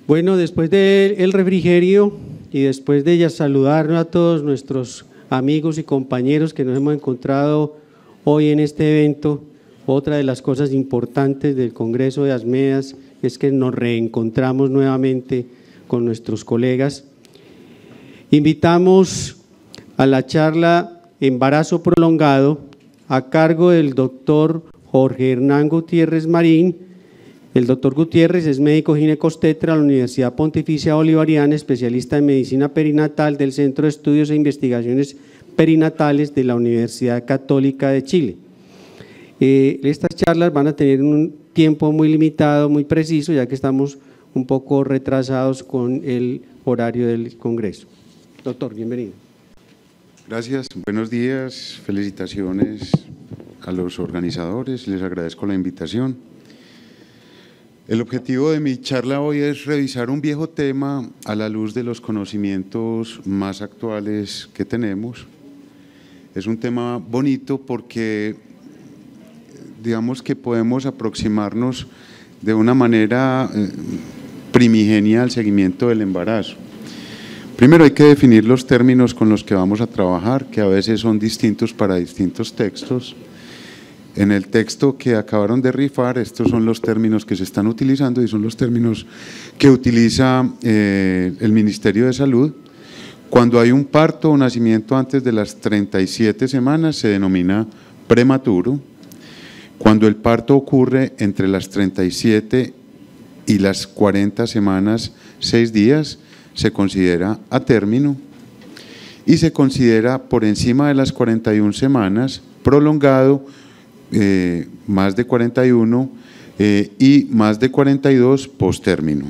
Bueno, después del refrigerio y después de ya saludar a todos nuestros amigos y compañeros que nos hemos encontrado hoy en este evento, otra de las cosas importantes del Congreso de ASMEDAS es que nos reencontramos nuevamente con nuestros colegas. Invitamos a la charla Embarazo Prolongado a cargo del doctor Jorge Hernán Gutiérrez Marín. El doctor Gutiérrez es médico ginecobstetra de la Universidad Pontificia Bolivariana, especialista en medicina perinatal del Centro de Estudios e Investigaciones Perinatales de la Universidad Católica de Chile. Estas charlas van a tener un tiempo muy limitado, muy preciso, ya que estamos un poco retrasados con el horario del Congreso. Doctor, bienvenido. Gracias, buenos días, felicitaciones a los organizadores, les agradezco la invitación. El objetivo de mi charla hoy es revisar un viejo tema a la luz de los conocimientos más actuales que tenemos. Es un tema bonito porque digamos que podemos aproximarnos de una manera primigenia al seguimiento del embarazo. Primero hay que definir los términos con los que vamos a trabajar, que a veces son distintos para distintos textos. En el texto que acabaron de rifar, estos son los términos que se están utilizando y son los términos que utiliza el Ministerio de Salud. Cuando hay un parto o nacimiento antes de las 37 semanas se denomina prematuro. Cuando el parto ocurre entre las 37 y las 40 semanas, 6 días, se considera a término y se considera por encima de las 41 semanas prolongado, más de 41 y más de 42 postérmino.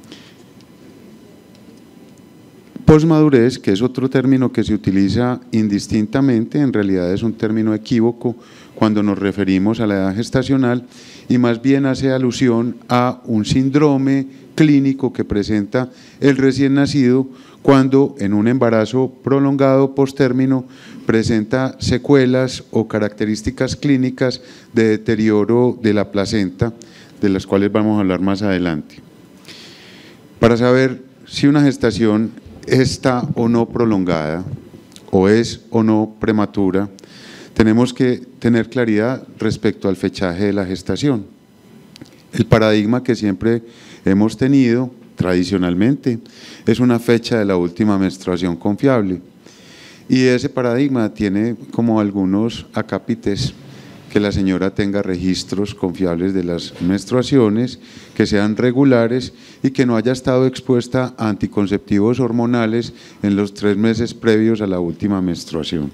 Posmadurez, que es otro término que se utiliza indistintamente, en realidad es un término equívoco cuando nos referimos a la edad gestacional y más bien hace alusión a un síndrome clínico que presenta el recién nacido cuando en un embarazo prolongado postérmino presenta secuelas o características clínicas de deterioro de la placenta, de las cuales vamos a hablar más adelante. Para saber si una gestación está o no prolongada, o es o no prematura, tenemos que tener claridad respecto al fechaje de la gestación. El paradigma que siempre hemos tenido tradicionalmente es una fecha de la última menstruación confiable y ese paradigma tiene como algunos acápites: que la señora tenga registros confiables de las menstruaciones, que sean regulares y que no haya estado expuesta a anticonceptivos hormonales en los 3 meses previos a la última menstruación.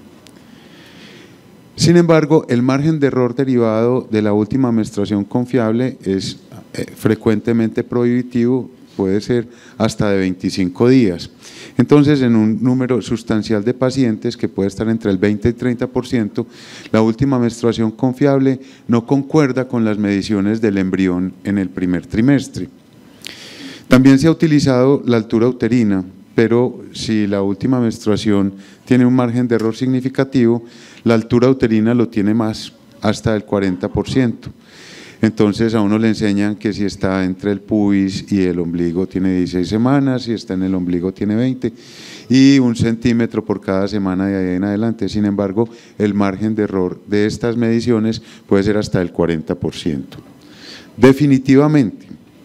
Sin embargo, el margen de error derivado de la última menstruación confiable es frecuentemente prohibitivo, puede ser hasta de 25 días. Entonces, en un número sustancial de pacientes, que puede estar entre el 20 y 30%, la última menstruación confiable no concuerda con las mediciones del embrión en el primer trimestre. También se ha utilizado la altura uterina, pero si la última menstruación tiene un margen de error significativo, la altura uterina lo tiene más, hasta el 40%. Entonces a uno le enseñan que si está entre el pubis y el ombligo tiene 16 semanas, si está en el ombligo tiene 20 y 1 centímetro por cada semana de ahí en adelante. Sin embargo, el margen de error de estas mediciones puede ser hasta el 40%. Definitivamente,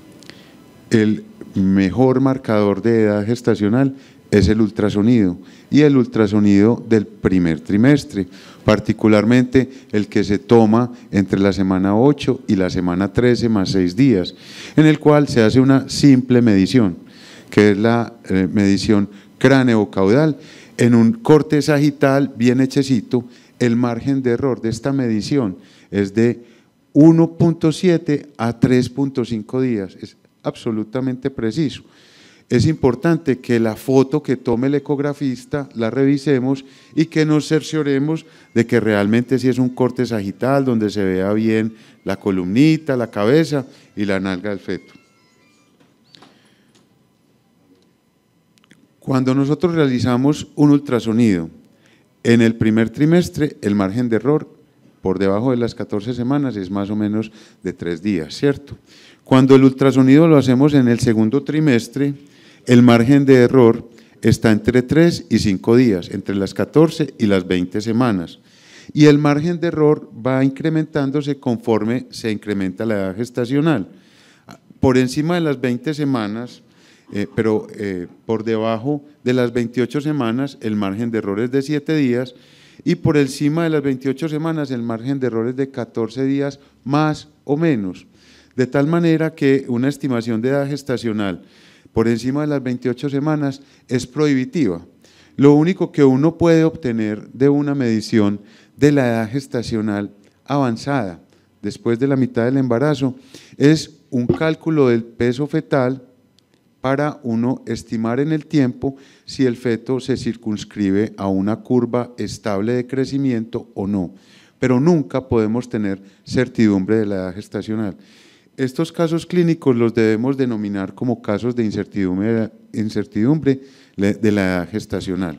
el mejor marcador de edad gestacional es el ultrasonido y el ultrasonido del primer trimestre, particularmente el que se toma entre la semana 8 y la semana 13 más 6 días, en el cual se hace una simple medición, que es la medición cráneo-caudal. En un corte sagital bien hechecito, el margen de error de esta medición es de 1.7 a 3.5 días, es absolutamente preciso. Es importante que la foto que tome el ecografista la revisemos y que nos cercioremos de que realmente sí es un corte sagital donde se vea bien la columnita, la cabeza y la nalga del feto. Cuando nosotros realizamos un ultrasonido en el primer trimestre, el margen de error por debajo de las 14 semanas es más o menos de 3 días, ¿cierto? Cuando el ultrasonido lo hacemos en el segundo trimestre, el margen de error está entre 3 y 5 días, entre las 14 y las 20 semanas. Y el margen de error va incrementándose conforme se incrementa la edad gestacional. Por encima de las 20 semanas, pero por debajo de las 28 semanas, el margen de error es de 7 días, y por encima de las 28 semanas, el margen de error es de 14 días más o menos. De tal manera que una estimación de edad gestacional por encima de las 28 semanas es prohibitiva. Lo único que uno puede obtener de una medición de la edad gestacional avanzada, después de la mitad del embarazo, es un cálculo del peso fetal para uno estimar en el tiempo si el feto se circunscribe a una curva estable de crecimiento o no, pero nunca podemos tener certidumbre de la edad gestacional. Estos casos clínicos los debemos denominar como casos de incertidumbre de la edad gestacional.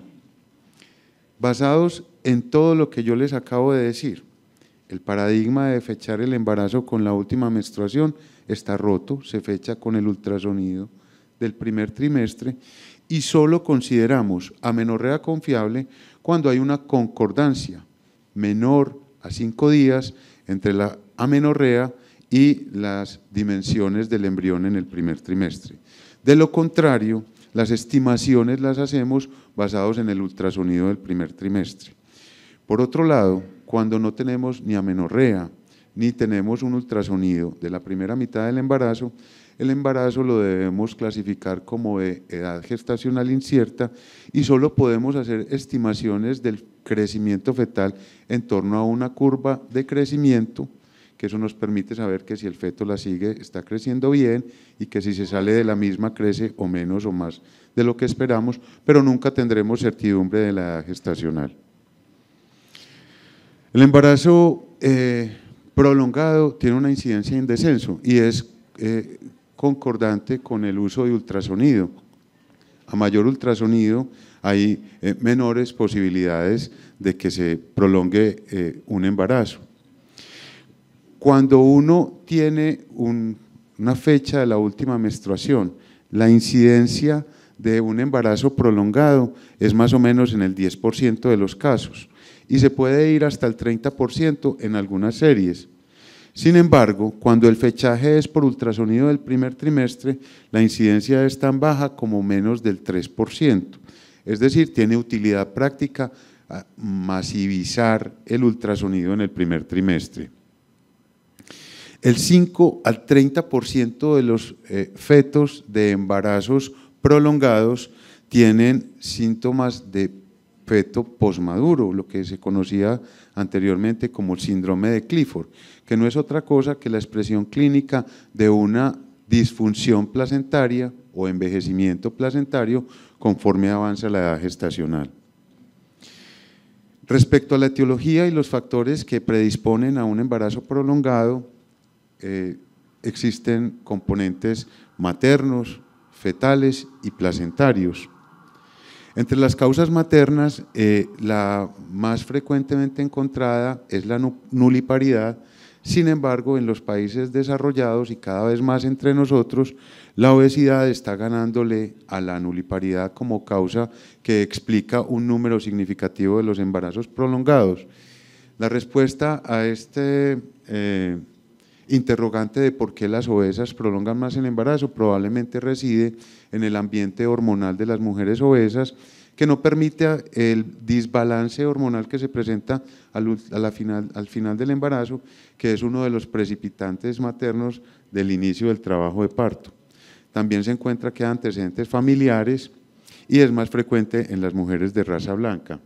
Basados en todo lo que yo les acabo de decir, el paradigma de fechar el embarazo con la última menstruación está roto, se fecha con el ultrasonido del primer trimestre y solo consideramos amenorrea confiable cuando hay una concordancia menor a 5 días entre la amenorrea y las dimensiones del embrión en el primer trimestre. De lo contrario, las estimaciones las hacemos basados en el ultrasonido del primer trimestre. Por otro lado, cuando no tenemos ni amenorrea, ni tenemos un ultrasonido de la primera mitad del embarazo, el embarazo lo debemos clasificar como de edad gestacional incierta y solo podemos hacer estimaciones del crecimiento fetal en torno a una curva de crecimiento, que eso nos permite saber que si el feto la sigue está creciendo bien y que si se sale de la misma crece o menos o más de lo que esperamos, pero nunca tendremos certidumbre de la edad gestacional. El embarazo prolongado tiene una incidencia en descenso y es concordante con el uso de ultrasonido. A mayor ultrasonido hay menores posibilidades de que se prolongue un embarazo. Cuando uno tiene una fecha de la última menstruación, la incidencia de un embarazo prolongado es más o menos en el 10% de los casos y se puede ir hasta el 30% en algunas series. Sin embargo, cuando el fechaje es por ultrasonido del primer trimestre, la incidencia es tan baja como menos del 3%, es decir, tiene utilidad práctica masivizar el ultrasonido en el primer trimestre. El 5 al 30% de los fetos de embarazos prolongados tienen síntomas de feto posmaduro, lo que se conocía anteriormente como el síndrome de Clifford, que no es otra cosa que la expresión clínica de una disfunción placentaria o envejecimiento placentario conforme avanza la edad gestacional. Respecto a la etiología y los factores que predisponen a un embarazo prolongado, existen componentes maternos, fetales y placentarios. Entre las causas maternas, la más frecuentemente encontrada es la nuliparidad. Sin embargo, en los países desarrollados y cada vez más entre nosotros, la obesidad está ganándole a la nuliparidad como causa que explica un número significativo de los embarazos prolongados. La respuesta a este interrogante de por qué las obesas prolongan más el embarazo probablemente reside en el ambiente hormonal de las mujeres obesas, que no permite el desbalance hormonal que se presenta al final del embarazo, que es uno de los precipitantes maternos del inicio del trabajo de parto. También se encuentra que hay antecedentes familiares y es más frecuente en las mujeres de raza blanca.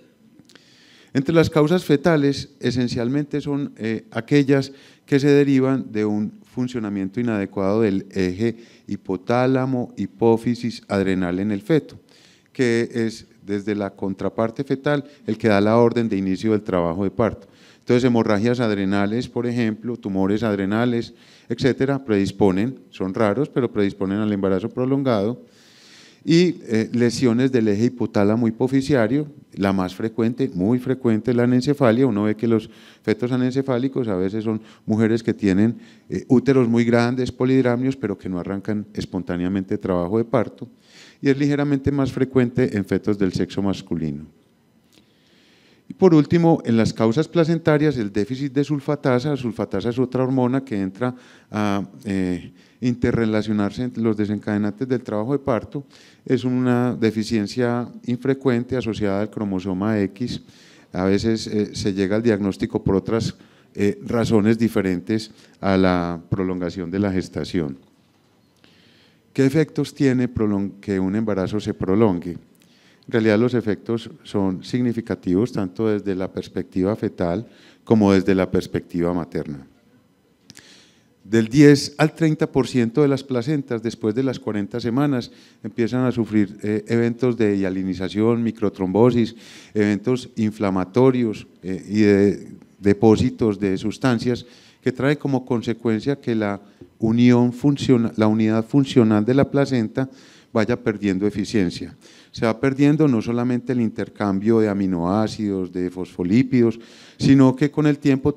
Entre las causas fetales, esencialmente son aquellas que se derivan de un funcionamiento inadecuado del eje hipotálamo, hipófisis, adrenal en el feto, que es desde la contraparte fetal el que da la orden de inicio del trabajo de parto. Entonces, hemorragias adrenales, por ejemplo, tumores adrenales, etcétera, predisponen, son raros, pero predisponen al embarazo prolongado. y lesiones del eje hipotálamo hipoficiario, la más frecuente, muy frecuente, la anencefalia. Uno ve que los fetos anencefálicos a veces son mujeres que tienen úteros muy grandes, polidrámneos, pero que no arrancan espontáneamente trabajo de parto, y es ligeramente más frecuente en fetos del sexo masculino. Y por último, en las causas placentarias, el déficit de sulfatasa. Sulfatasa es otra hormona que entra a interrelacionarse entre los desencadenantes del trabajo de parto. Es una deficiencia infrecuente asociada al cromosoma X. A veces se llega al diagnóstico por otras razones diferentes a la prolongación de la gestación. ¿Qué efectos tiene que un embarazo se prolongue? En realidad los efectos son significativos tanto desde la perspectiva fetal como desde la perspectiva materna. Del 10 al 30% de las placentas después de las 40 semanas empiezan a sufrir eventos de hialinización, microtrombosis, eventos inflamatorios y de depósitos de sustancias que trae como consecuencia que la unidad funcional de la placenta vaya perdiendo eficiencia. Se va perdiendo no solamente el intercambio de aminoácidos, de fosfolípidos, sino que con el tiempo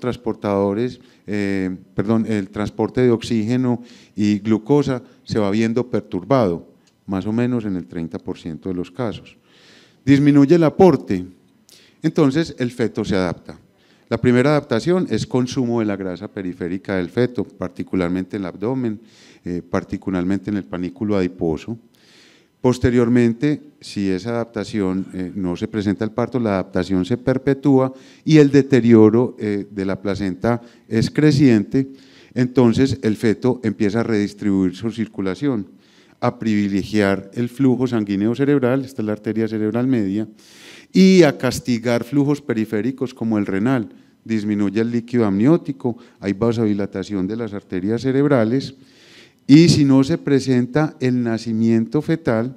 el transporte de oxígeno y glucosa se va viendo perturbado, más o menos en el 30% de los casos. Disminuye el aporte, entonces el feto se adapta. La primera adaptación es consumo de la grasa periférica del feto, particularmente en el abdomen, particularmente en el panículo adiposo. Posteriormente, si esa adaptación no se presenta al parto, la adaptación se perpetúa y el deterioro de la placenta es creciente, entonces el feto empieza a redistribuir su circulación, a privilegiar el flujo sanguíneo cerebral, esta es la arteria cerebral media, y a castigar flujos periféricos como el renal. Disminuye el líquido amniótico, hay vasodilatación de las arterias cerebrales, y si no se presenta el nacimiento fetal,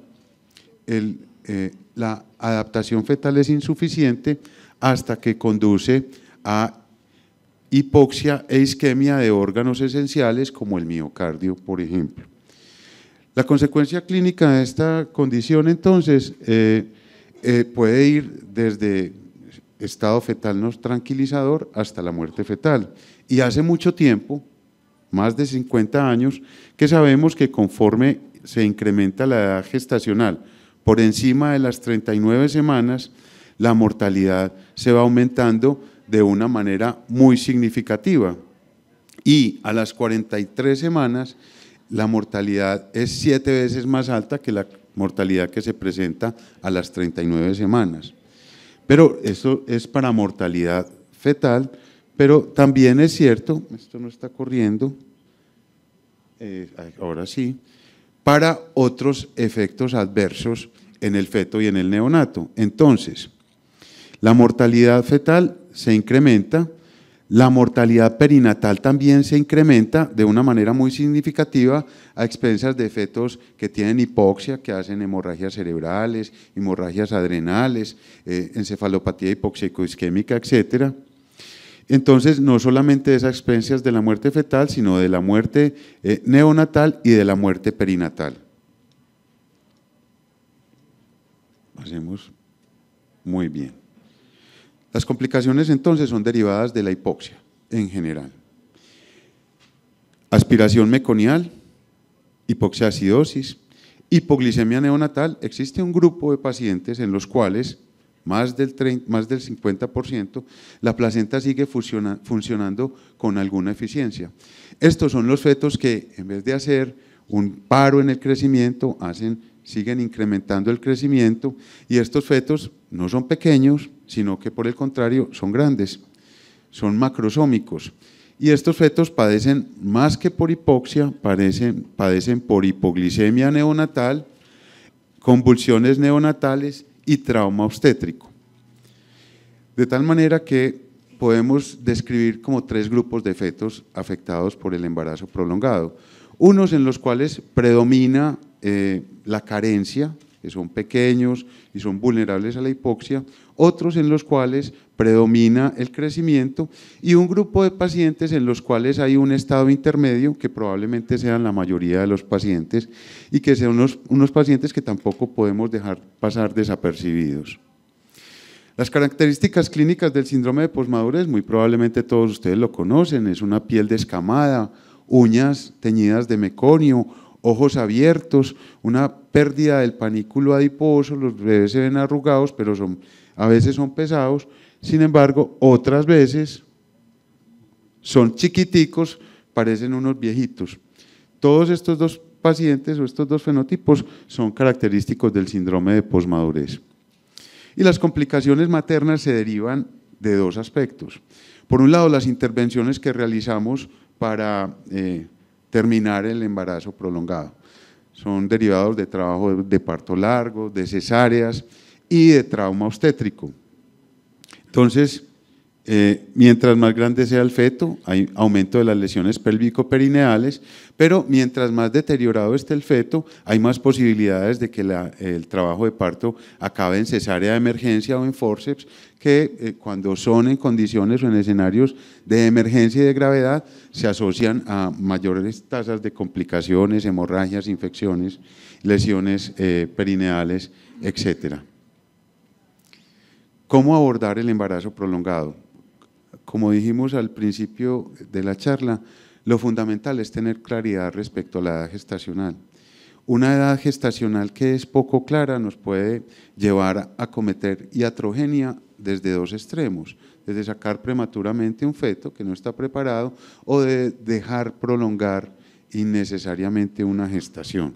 la adaptación fetal es insuficiente hasta que conduce a hipoxia e isquemia de órganos esenciales como el miocardio, por ejemplo. La consecuencia clínica de esta condición entonces puede ir desde estado fetal no tranquilizador hasta la muerte fetal, y hace mucho tiempo, más de 50 años, que sabemos que conforme se incrementa la edad gestacional por encima de las 39 semanas, la mortalidad se va aumentando de una manera muy significativa, y a las 43 semanas la mortalidad es 7 veces más alta que la mortalidad que se presenta a las 39 semanas. Pero esto es para mortalidad fetal, pero también es cierto, esto no está corriendo, ahora sí, para otros efectos adversos en el feto y en el neonato. Entonces, la mortalidad fetal se incrementa, la mortalidad perinatal también se incrementa de una manera muy significativa a expensas de fetos que tienen hipoxia, que hacen hemorragias cerebrales, hemorragias adrenales, encefalopatía hipoxico-isquémica, etcétera. Entonces, no solamente esas expensas de la muerte fetal, sino de la muerte neonatal y de la muerte perinatal. Hacemos muy bien. Las complicaciones entonces son derivadas de la hipoxia en general. Aspiración meconial, hipoxiacidosis, hipoglicemia neonatal. Existe un grupo de pacientes en los cuales más del 50%, la placenta sigue funcionando con alguna eficiencia. Estos son los fetos que en vez de hacer un paro en el crecimiento, siguen incrementando el crecimiento, y estos fetos no son pequeños, sino que por el contrario son grandes, son macrosómicos. Y estos fetos padecen más que por hipoxia, padecen por hipoglicemia neonatal, convulsiones neonatales y trauma obstétrico. De tal manera que podemos describir como 3 grupos de fetos afectados por el embarazo prolongado. Unos en los cuales predomina la carencia que son pequeños y son vulnerables a la hipoxia, otros en los cuales predomina el crecimiento y un grupo de pacientes en los cuales hay un estado intermedio, que probablemente sean la mayoría de los pacientes y que sean unos pacientes que tampoco podemos dejar pasar desapercibidos. Las características clínicas del síndrome de posmadurez, muy probablemente todos ustedes lo conocen, es una piel descamada, uñas teñidas de meconio, ojos abiertos, una pérdida del panículo adiposo, los bebés se ven arrugados, pero a veces son pesados, sin embargo, otras veces son chiquiticos, parecen unos viejitos. Todos estos dos pacientes o estos dos fenotipos son característicos del síndrome de posmadurez. Y las complicaciones maternas se derivan de dos aspectos. Por un lado, las intervenciones que realizamos para terminar el embarazo prolongado. Son derivados de trabajo de parto largo, de cesáreas y de trauma obstétrico. Entonces, mientras más grande sea el feto, hay aumento de las lesiones pélvico-perineales, pero mientras más deteriorado esté el feto, hay más posibilidades de que el trabajo de parto acabe en cesárea de emergencia o en fórceps, que cuando son en condiciones o en escenarios de emergencia y de gravedad, se asocian a mayores tasas de complicaciones, hemorragias, infecciones, lesiones perineales, etcétera. ¿Cómo abordar el embarazo prolongado? Como dijimos al principio de la charla, lo fundamental es tener claridad respecto a la edad gestacional. Una edad gestacional que es poco clara nos puede llevar a cometer iatrogenia desde dos extremos, desde sacar prematuramente un feto que no está preparado o de dejar prolongar innecesariamente una gestación.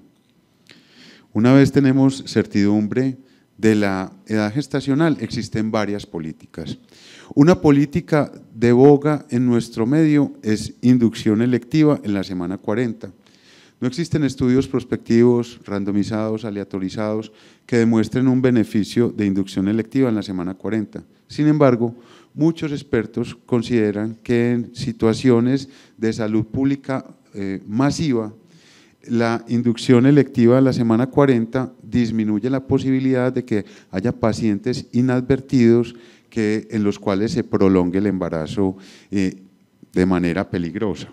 Una vez tenemos certidumbre de la edad gestacional, existen varias políticas. Una política de boga en nuestro medio es inducción electiva en la semana 40. No existen estudios prospectivos, randomizados, aleatorizados, que demuestren un beneficio de inducción electiva en la semana 40. Sin embargo, muchos expertos consideran que en situaciones de salud pública masiva, la inducción electiva en la semana 40 disminuye la posibilidad de que haya pacientes inadvertidos en los cuales se prolongue el embarazo de manera peligrosa.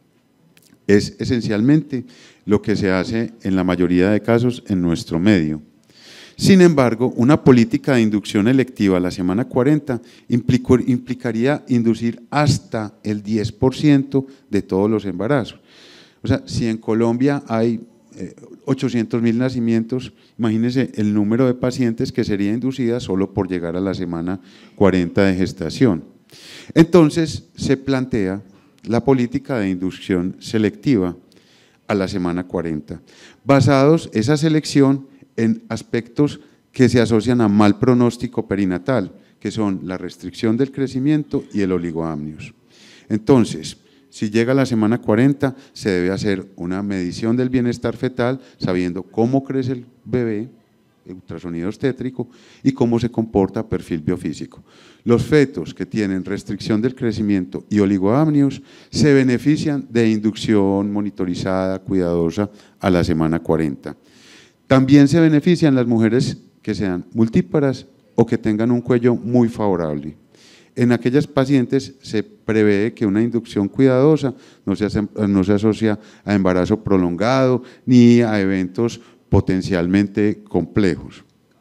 Es esencialmente lo que se hace en la mayoría de casos en nuestro medio. Sin embargo, una política de inducción electiva a la semana 40 implicaría inducir hasta el 10% de todos los embarazos. O sea, si en Colombia hay 800.000 nacimientos, imagínense el número de pacientes que sería inducida solo por llegar a la semana 40 de gestación. Entonces se plantea la política de inducción selectiva a la semana 40, basados esa selección en aspectos que se asocian a mal pronóstico perinatal, que son la restricción del crecimiento y el oligoamnios. Entonces, si llega a la semana 40, se debe hacer una medición del bienestar fetal, sabiendo cómo crece el bebé, ultrasonido obstétrico, y cómo se comporta perfil biofísico. Los fetos que tienen restricción del crecimiento y oligoamnios se benefician de inducción monitorizada, cuidadosa, a la semana 40. También se benefician las mujeres que sean multíparas o que tengan un cuello muy favorable. En aquellas pacientes se prevé que una inducción cuidadosa no se asocia a embarazo prolongado ni a eventos potencialmente complejos.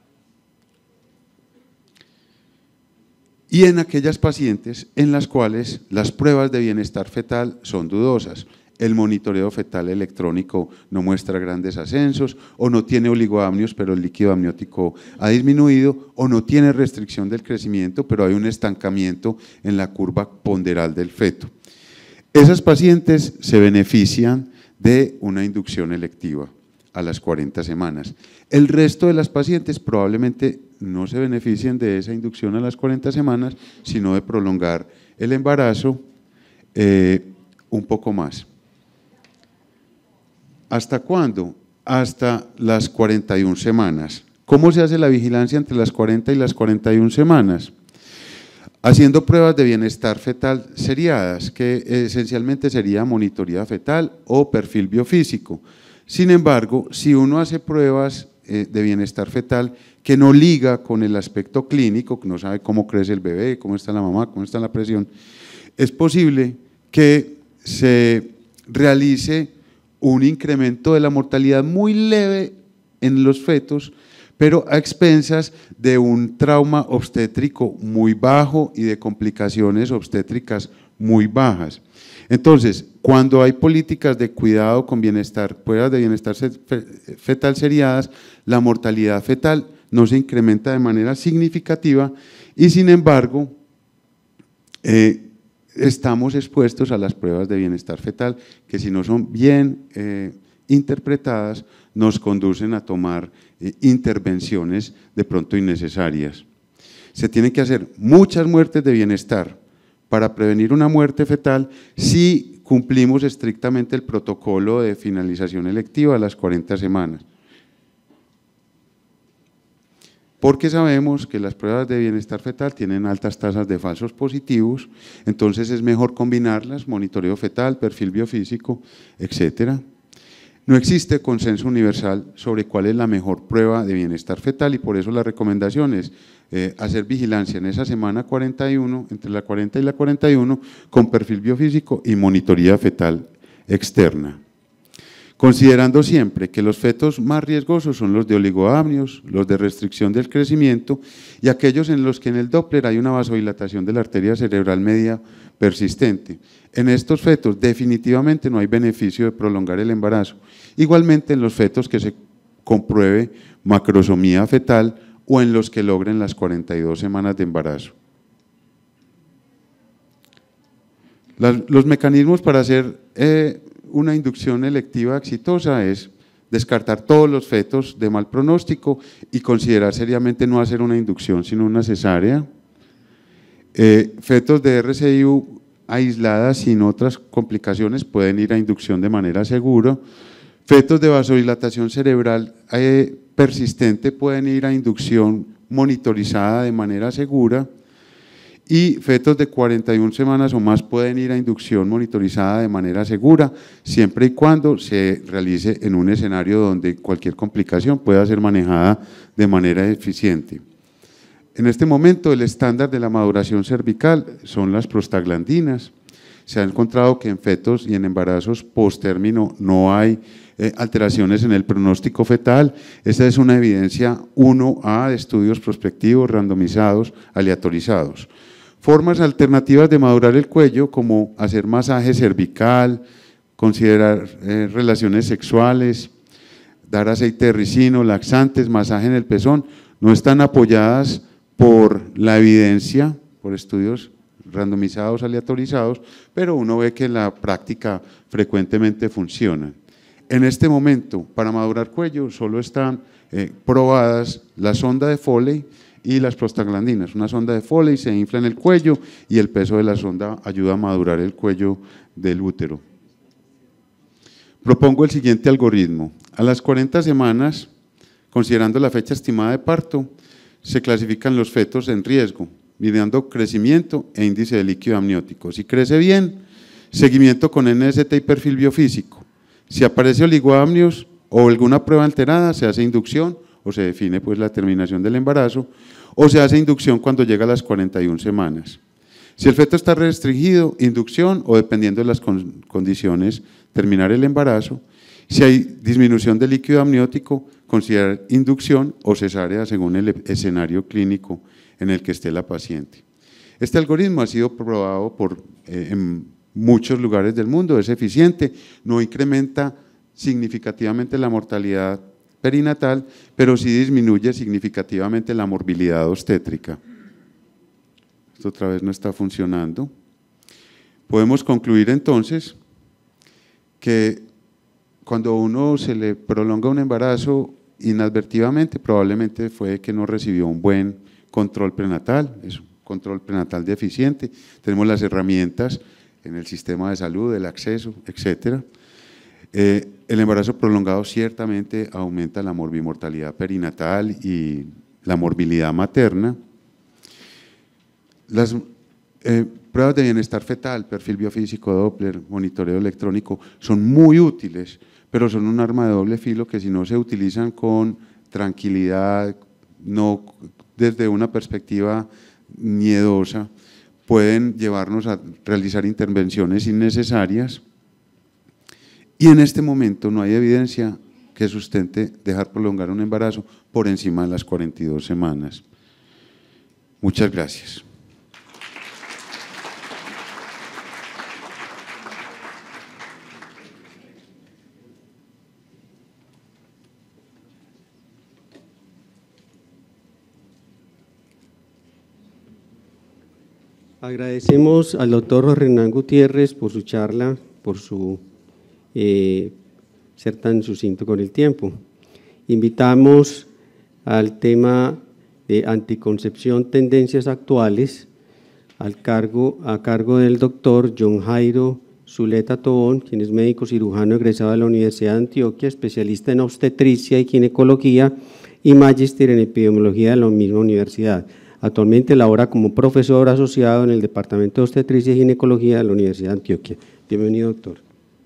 Y en aquellas pacientes en las cuales las pruebas de bienestar fetal son dudosas, el monitoreo fetal electrónico no muestra grandes ascensos, o no tiene oligoamnios, pero el líquido amniótico ha disminuido, o no tiene restricción del crecimiento, pero hay un estancamiento en la curva ponderal del feto. Esas pacientes se benefician de una inducción electiva a las 40 semanas. El resto de las pacientes probablemente no se beneficien de esa inducción a las 40 semanas, sino de prolongar el embarazo un poco más. ¿Hasta cuándo? Hasta las 41 semanas. ¿Cómo se hace la vigilancia entre las 40 y las 41 semanas? Haciendo pruebas de bienestar fetal seriadas, que esencialmente sería monitoría fetal o perfil biofísico. Sin embargo, si uno hace pruebas de bienestar fetal que no liga con el aspecto clínico, que no sabe cómo crece el bebé, cómo está la mamá, cómo está la presión, es posible que se realice un incremento de la mortalidad muy leve en los fetos, pero a expensas de un trauma obstétrico muy bajo y de complicaciones obstétricas muy bajas. Entonces, cuando hay políticas de cuidado con bienestar, pruebas de bienestar fetal seriadas, la mortalidad fetal no se incrementa de manera significativa y, sin embargo, estamos expuestos a las pruebas de bienestar fetal que, si no son bien interpretadas, nos conducen a tomar intervenciones de pronto innecesarias. Se tienen que hacer muchas muertes de bienestar para prevenir una muerte fetal si cumplimos estrictamente el protocolo de finalización electiva a las 40 semanas. Porque sabemos que las pruebas de bienestar fetal tienen altas tasas de falsos positivos, entonces es mejor combinarlas, monitoreo fetal, perfil biofísico, etcétera. No existe consenso universal sobre cuál es la mejor prueba de bienestar fetal y por eso la recomendación es hacer vigilancia en esa semana 41, entre la 40 y la 41, con perfil biofísico y monitoría fetal externa. Considerando siempre que los fetos más riesgosos son los de oligoamnios, los de restricción del crecimiento y aquellos en los que en el Doppler hay una vasodilatación de la arteria cerebral media persistente. En estos fetos definitivamente no hay beneficio de prolongar el embarazo. Igualmente en los fetos que se compruebe macrosomía fetal o en los que logren las 42 semanas de embarazo. Los mecanismos para hacer una inducción electiva exitosa es descartar todos los fetos de mal pronóstico y considerar seriamente no hacer una inducción sino una cesárea. Fetos de RCIU aisladas sin otras complicaciones pueden ir a inducción de manera segura. Fetos de vasodilatación cerebral persistente pueden ir a inducción monitorizada de manera segura. Y fetos de 41 semanas o más pueden ir a inducción monitorizada de manera segura, siempre y cuando se realice en un escenario donde cualquier complicación pueda ser manejada de manera eficiente. En este momento el estándar de la maduración cervical son las prostaglandinas. Se ha encontrado que en fetos y en embarazos post-término no hay alteraciones en el pronóstico fetal. Esta es una evidencia 1A de estudios prospectivos, randomizados, aleatorizados. Formas alternativas de madurar el cuello, como hacer masaje cervical, considerar relaciones sexuales, dar aceite de ricino, laxantes, masaje en el pezón, no están apoyadas por la evidencia, por estudios randomizados, aleatorizados, pero uno ve que en la práctica frecuentemente funcionan. En este momento, para madurar cuello, solo están probadas la sonda de Foley y las prostaglandinas. Una sonda de Foley se infla en el cuello y el peso de la sonda ayuda a madurar el cuello del útero. Propongo el siguiente algoritmo. A las 40 semanas, considerando la fecha estimada de parto, se clasifican los fetos en riesgo, midiendo crecimiento e índice de líquido amniótico. Si crece bien, seguimiento con NST y perfil biofísico. Si aparece oligoamnios o alguna prueba alterada, se hace inducción o se define pues la terminación del embarazo, o se hace inducción cuando llega a las 41 semanas. Si el feto está restringido, inducción o, dependiendo de las condiciones, terminar el embarazo. Si hay disminución del líquido amniótico, considerar inducción o cesárea según el escenario clínico en el que esté la paciente. Este algoritmo ha sido probado en muchos lugares del mundo, es eficiente, no incrementa significativamente la mortalidad perinatal, pero sí disminuye significativamente la morbilidad obstétrica. Esto otra vez no está funcionando. Podemos concluir entonces que cuando a uno se le prolonga un embarazo inadvertidamente, probablemente fue que no recibió un buen control prenatal, es un control prenatal deficiente. Tenemos las herramientas en el sistema de salud, el acceso, etcétera. El embarazo prolongado ciertamente aumenta la morbimortalidad perinatal y la morbilidad materna. Las pruebas de bienestar fetal, perfil biofísico, Doppler, monitoreo electrónico, son muy útiles, pero son un arma de doble filo que si no se utilizan con tranquilidad, no desde una perspectiva miedosa, pueden llevarnos a realizar intervenciones innecesarias, y en este momento no hay evidencia que sustente dejar prolongar un embarazo por encima de las 42 semanas. Muchas gracias. Agradecemos al doctor Jorge Hernán Gutiérrez por su charla, por su ser tan sucinto con el tiempo. Invitamos al tema de anticoncepción, tendencias actuales, a cargo del doctor John Jairo Zuleta Tobón, quien es médico cirujano egresado de la Universidad de Antioquia, especialista en obstetricia y ginecología y magíster en epidemiología de la misma universidad. Actualmente labora como profesor asociado en el Departamento de Obstetricia y Ginecología de la Universidad de Antioquia. Bienvenido, doctor.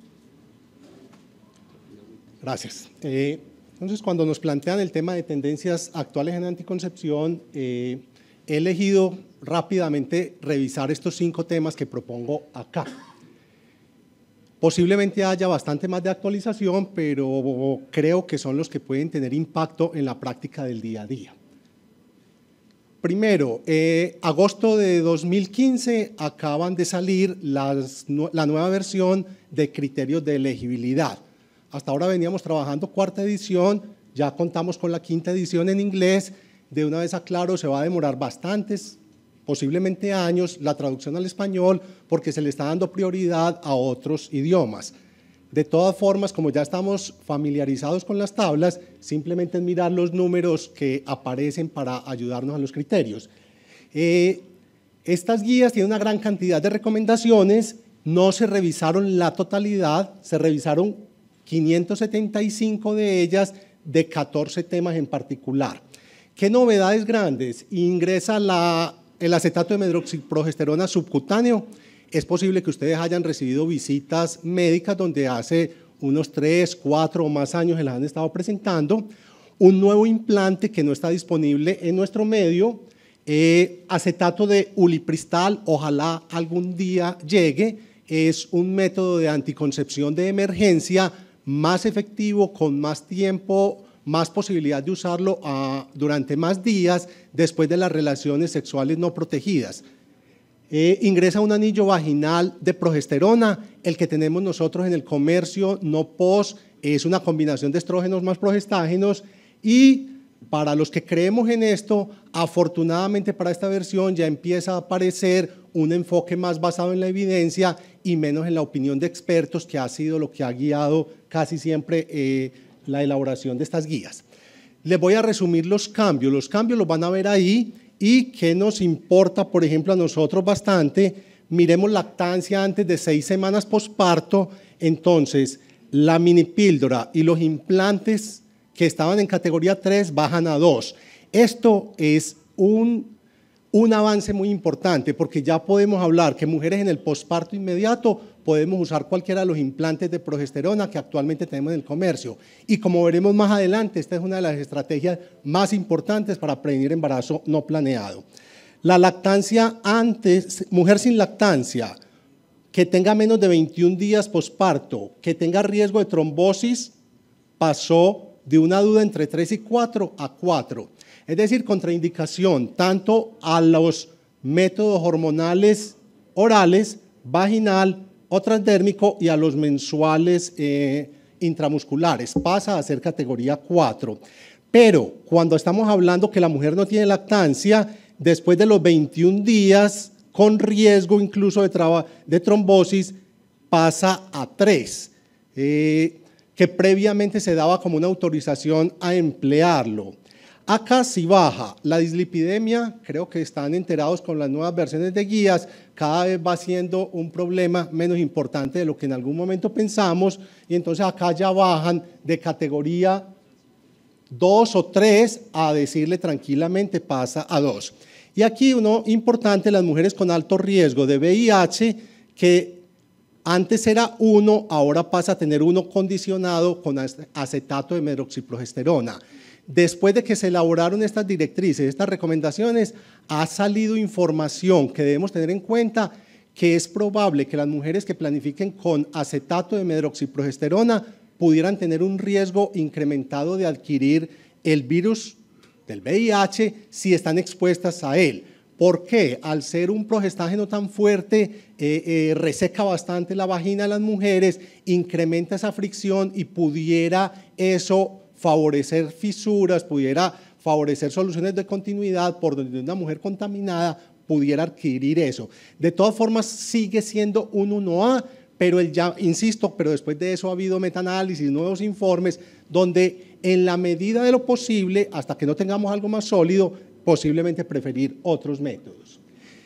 Gracias. Entonces, cuando nos plantean el tema de tendencias actuales en anticoncepción, he elegido rápidamente revisar estos 5 temas que propongo acá. Posiblemente haya bastante más de actualización, pero creo que son los que pueden tener impacto en la práctica del día a día. Primero, agosto de 2015 acaban de salir la nueva versión de criterios de elegibilidad. Hasta ahora veníamos trabajando 4ª edición, ya contamos con la 5ª edición en inglés. De una vez aclaro, se va a demorar bastantes, posiblemente años, la traducción al español, porque se le está dando prioridad a otros idiomas. De todas formas, como ya estamos familiarizados con las tablas, simplemente es mirar los números que aparecen para ayudarnos a los criterios. Estas guías tienen una gran cantidad de recomendaciones, no se revisaron la totalidad, se revisaron 575 de ellas, de 14 temas en particular. ¿Qué novedades grandes? Ingresa el acetato de medroxiprogesterona subcutáneo. Es posible que ustedes hayan recibido visitas médicas donde hace unos 3, 4 o más años se las han estado presentando. Un nuevo implante que no está disponible en nuestro medio, acetato de ulipristal, ojalá algún día llegue. Es un método de anticoncepción de emergencia más efectivo, con más tiempo, más posibilidad de usarlo durante más días después de las relaciones sexuales no protegidas. Ingresa un anillo vaginal de progesterona, el que tenemos nosotros en el comercio, no POS, es una combinación de estrógenos más progestágenos, y para los que creemos en esto, afortunadamente para esta versión ya empieza a aparecer un enfoque más basado en la evidencia y menos en la opinión de expertos, que ha sido lo que ha guiado casi siempre la elaboración de estas guías. Les voy a resumir los cambios los van a ver ahí. ¿Y qué nos importa, por ejemplo, a nosotros bastante? Miremos lactancia antes de 6 semanas posparto. Entonces, la mini píldora y los implantes que estaban en categoría 3 bajan a 2. Esto es un avance muy importante, porque ya podemos hablar que mujeres en el posparto inmediato podemos usar cualquiera de los implantes de progesterona que actualmente tenemos en el comercio. Y como veremos más adelante, esta es una de las estrategias más importantes para prevenir embarazo no planeado. La lactancia antes, mujer sin lactancia, que tenga menos de 21 días posparto, que tenga riesgo de trombosis, pasó de una duda entre 3 y 4 a 4. Es decir, contraindicación tanto a los métodos hormonales orales, vaginal o transdérmico, y a los mensuales intramusculares, pasa a ser categoría 4. Pero cuando estamos hablando que la mujer no tiene lactancia, después de los 21 días, con riesgo incluso de trombosis, pasa a 3, que previamente se daba como una autorización a emplearlo. Acá sí baja. La dislipidemia, creo que están enterados con las nuevas versiones de guías, cada vez va siendo un problema menos importante de lo que en algún momento pensamos, y entonces acá ya bajan de categoría 2 o 3 a decirle tranquilamente pasa a 2. Y aquí uno importante, las mujeres con alto riesgo de VIH, que antes era 1, ahora pasa a tener 1 condicionado con acetato de medroxiprogesterona. después de que se elaboraron estas directrices, estas recomendaciones, ha salido información que debemos tener en cuenta, que es probable que las mujeres que planifiquen con acetato de medroxiprogesterona pudieran tener un riesgo incrementado de adquirir el virus del VIH si están expuestas a él. ¿Por qué? Al ser un progestágeno tan fuerte, reseca bastante la vagina de las mujeres, incrementa esa fricción y pudiera eso favorecer fisuras, pudiera favorecer soluciones de continuidad por donde una mujer contaminada pudiera adquirir eso. De todas formas, sigue siendo un 1A, pero insisto, pero después de eso ha habido metaanálisis, nuevos informes, donde en la medida de lo posible, hasta que no tengamos algo más sólido, posiblemente preferir otros métodos.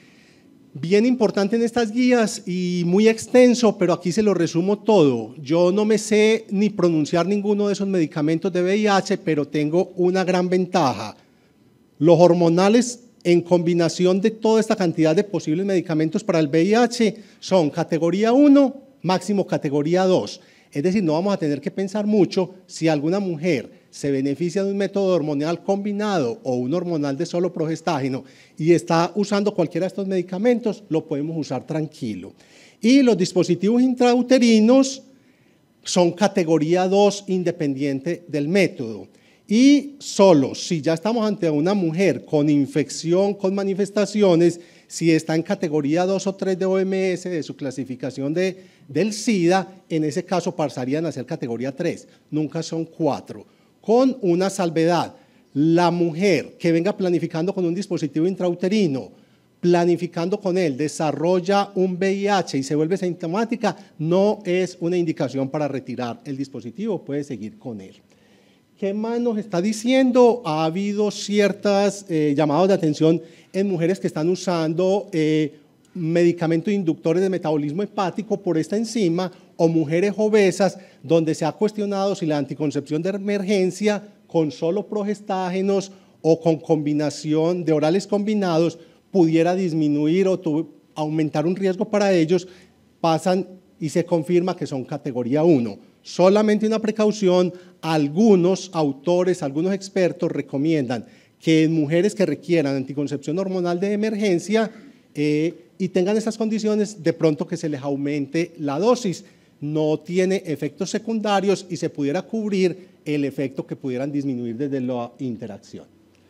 Bien importante en estas guías y muy extenso, pero aquí se lo resumo todo. Yo no me sé ni pronunciar ninguno de esos medicamentos de VIH, pero tengo una gran ventaja. Los hormonales en combinación de toda esta cantidad de posibles medicamentos para el VIH son categoría 1, máximo categoría 2. Es decir, no vamos a tener que pensar mucho si alguna mujer se beneficia de un método hormonal combinado o un hormonal de solo progestágeno y está usando cualquiera de estos medicamentos, lo podemos usar tranquilo. Y los dispositivos intrauterinos son categoría 2 independiente del método. Y solo si ya estamos ante una mujer con infección, con manifestaciones, si está en categoría 2 o 3 de OMS, de su clasificación del SIDA, en ese caso pasarían a ser categoría 3, nunca son 4. Con una salvedad, la mujer que venga planificando con un dispositivo intrauterino, planificando con él, desarrolla un VIH y se vuelve sintomática, no es una indicación para retirar el dispositivo, puede seguir con él. ¿Qué más nos está diciendo? Ha habido ciertos llamados de atención en mujeres que están usando medicamentos inductores de metabolismo hepático por esta enzima o mujeres obesas donde se ha cuestionado si la anticoncepción de emergencia con solo progestágenos o con combinación de orales combinados pudiera disminuir o aumentar un riesgo para ellos, pasan y se confirma que son categoría 1. Solamente una precaución, algunos autores, algunos expertos recomiendan que en mujeres que requieran anticoncepción hormonal de emergencia y tengan esas condiciones, de pronto que se les aumente la dosis. No tiene efectos secundarios y se pudiera cubrir el efecto que pudieran disminuir desde la interacción.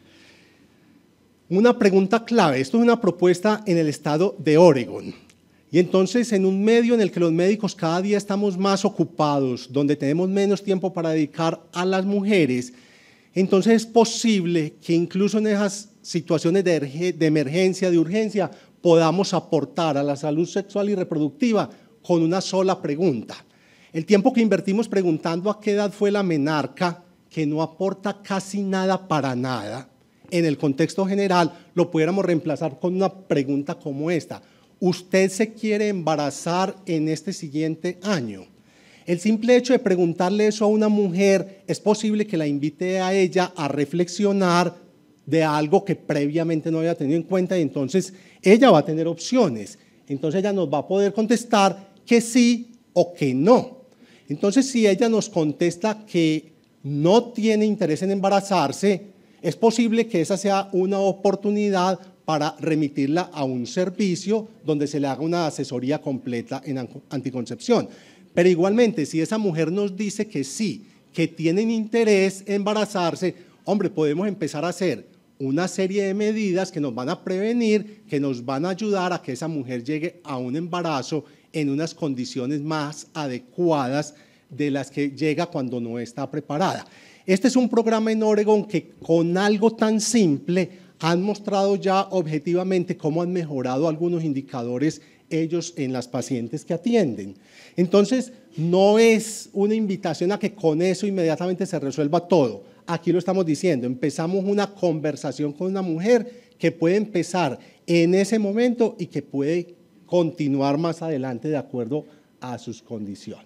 Una pregunta clave, esto es una propuesta en el estado de Oregon. Y entonces, en un medio en el que los médicos cada día estamos más ocupados, donde tenemos menos tiempo para dedicar a las mujeres, entonces es posible que incluso en esas situaciones de emergencia, de urgencia, podamos aportar a la salud sexual y reproductiva con una sola pregunta. El tiempo que invertimos preguntando a qué edad fue la menarca, que no aporta casi nada para nada, en el contexto general, lo pudiéramos reemplazar con una pregunta como esta. ¿Usted se quiere embarazar en este siguiente año? El simple hecho de preguntarle eso a una mujer es posible que la invite a ella a reflexionar de algo que previamente no había tenido en cuenta y entonces ella va a tener opciones. Entonces ella nos va a poder contestar que sí o que no. Entonces si ella nos contesta que no tiene interés en embarazarse, es posible que esa sea una oportunidad para remitirla a un servicio donde se le haga una asesoría completa en anticoncepción. Pero igualmente, si esa mujer nos dice que sí, que tienen interés en embarazarse, hombre, podemos empezar a hacer una serie de medidas que nos van a prevenir, que nos van a ayudar a que esa mujer llegue a un embarazo en unas condiciones más adecuadas de las que llega cuando no está preparada. Este es un programa en Oregon que con algo tan simple han mostrado ya objetivamente cómo han mejorado algunos indicadores ellos en las pacientes que atienden. Entonces, no es una invitación a que con eso inmediatamente se resuelva todo. Aquí lo estamos diciendo, empezamos una conversación con una mujer que puede empezar en ese momento y que puede continuar más adelante de acuerdo a sus condiciones.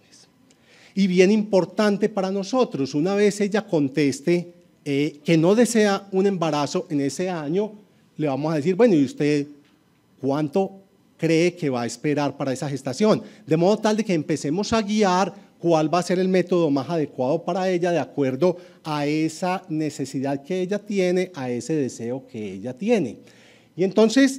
Y bien importante para nosotros, una vez ella conteste que no desea un embarazo en ese año, le vamos a decir, bueno, ¿y usted cuánto cree que va a esperar para esa gestación? De modo tal de que empecemos a guiar cuál va a ser el método más adecuado para ella de acuerdo a esa necesidad que ella tiene, a ese deseo que ella tiene. Y entonces,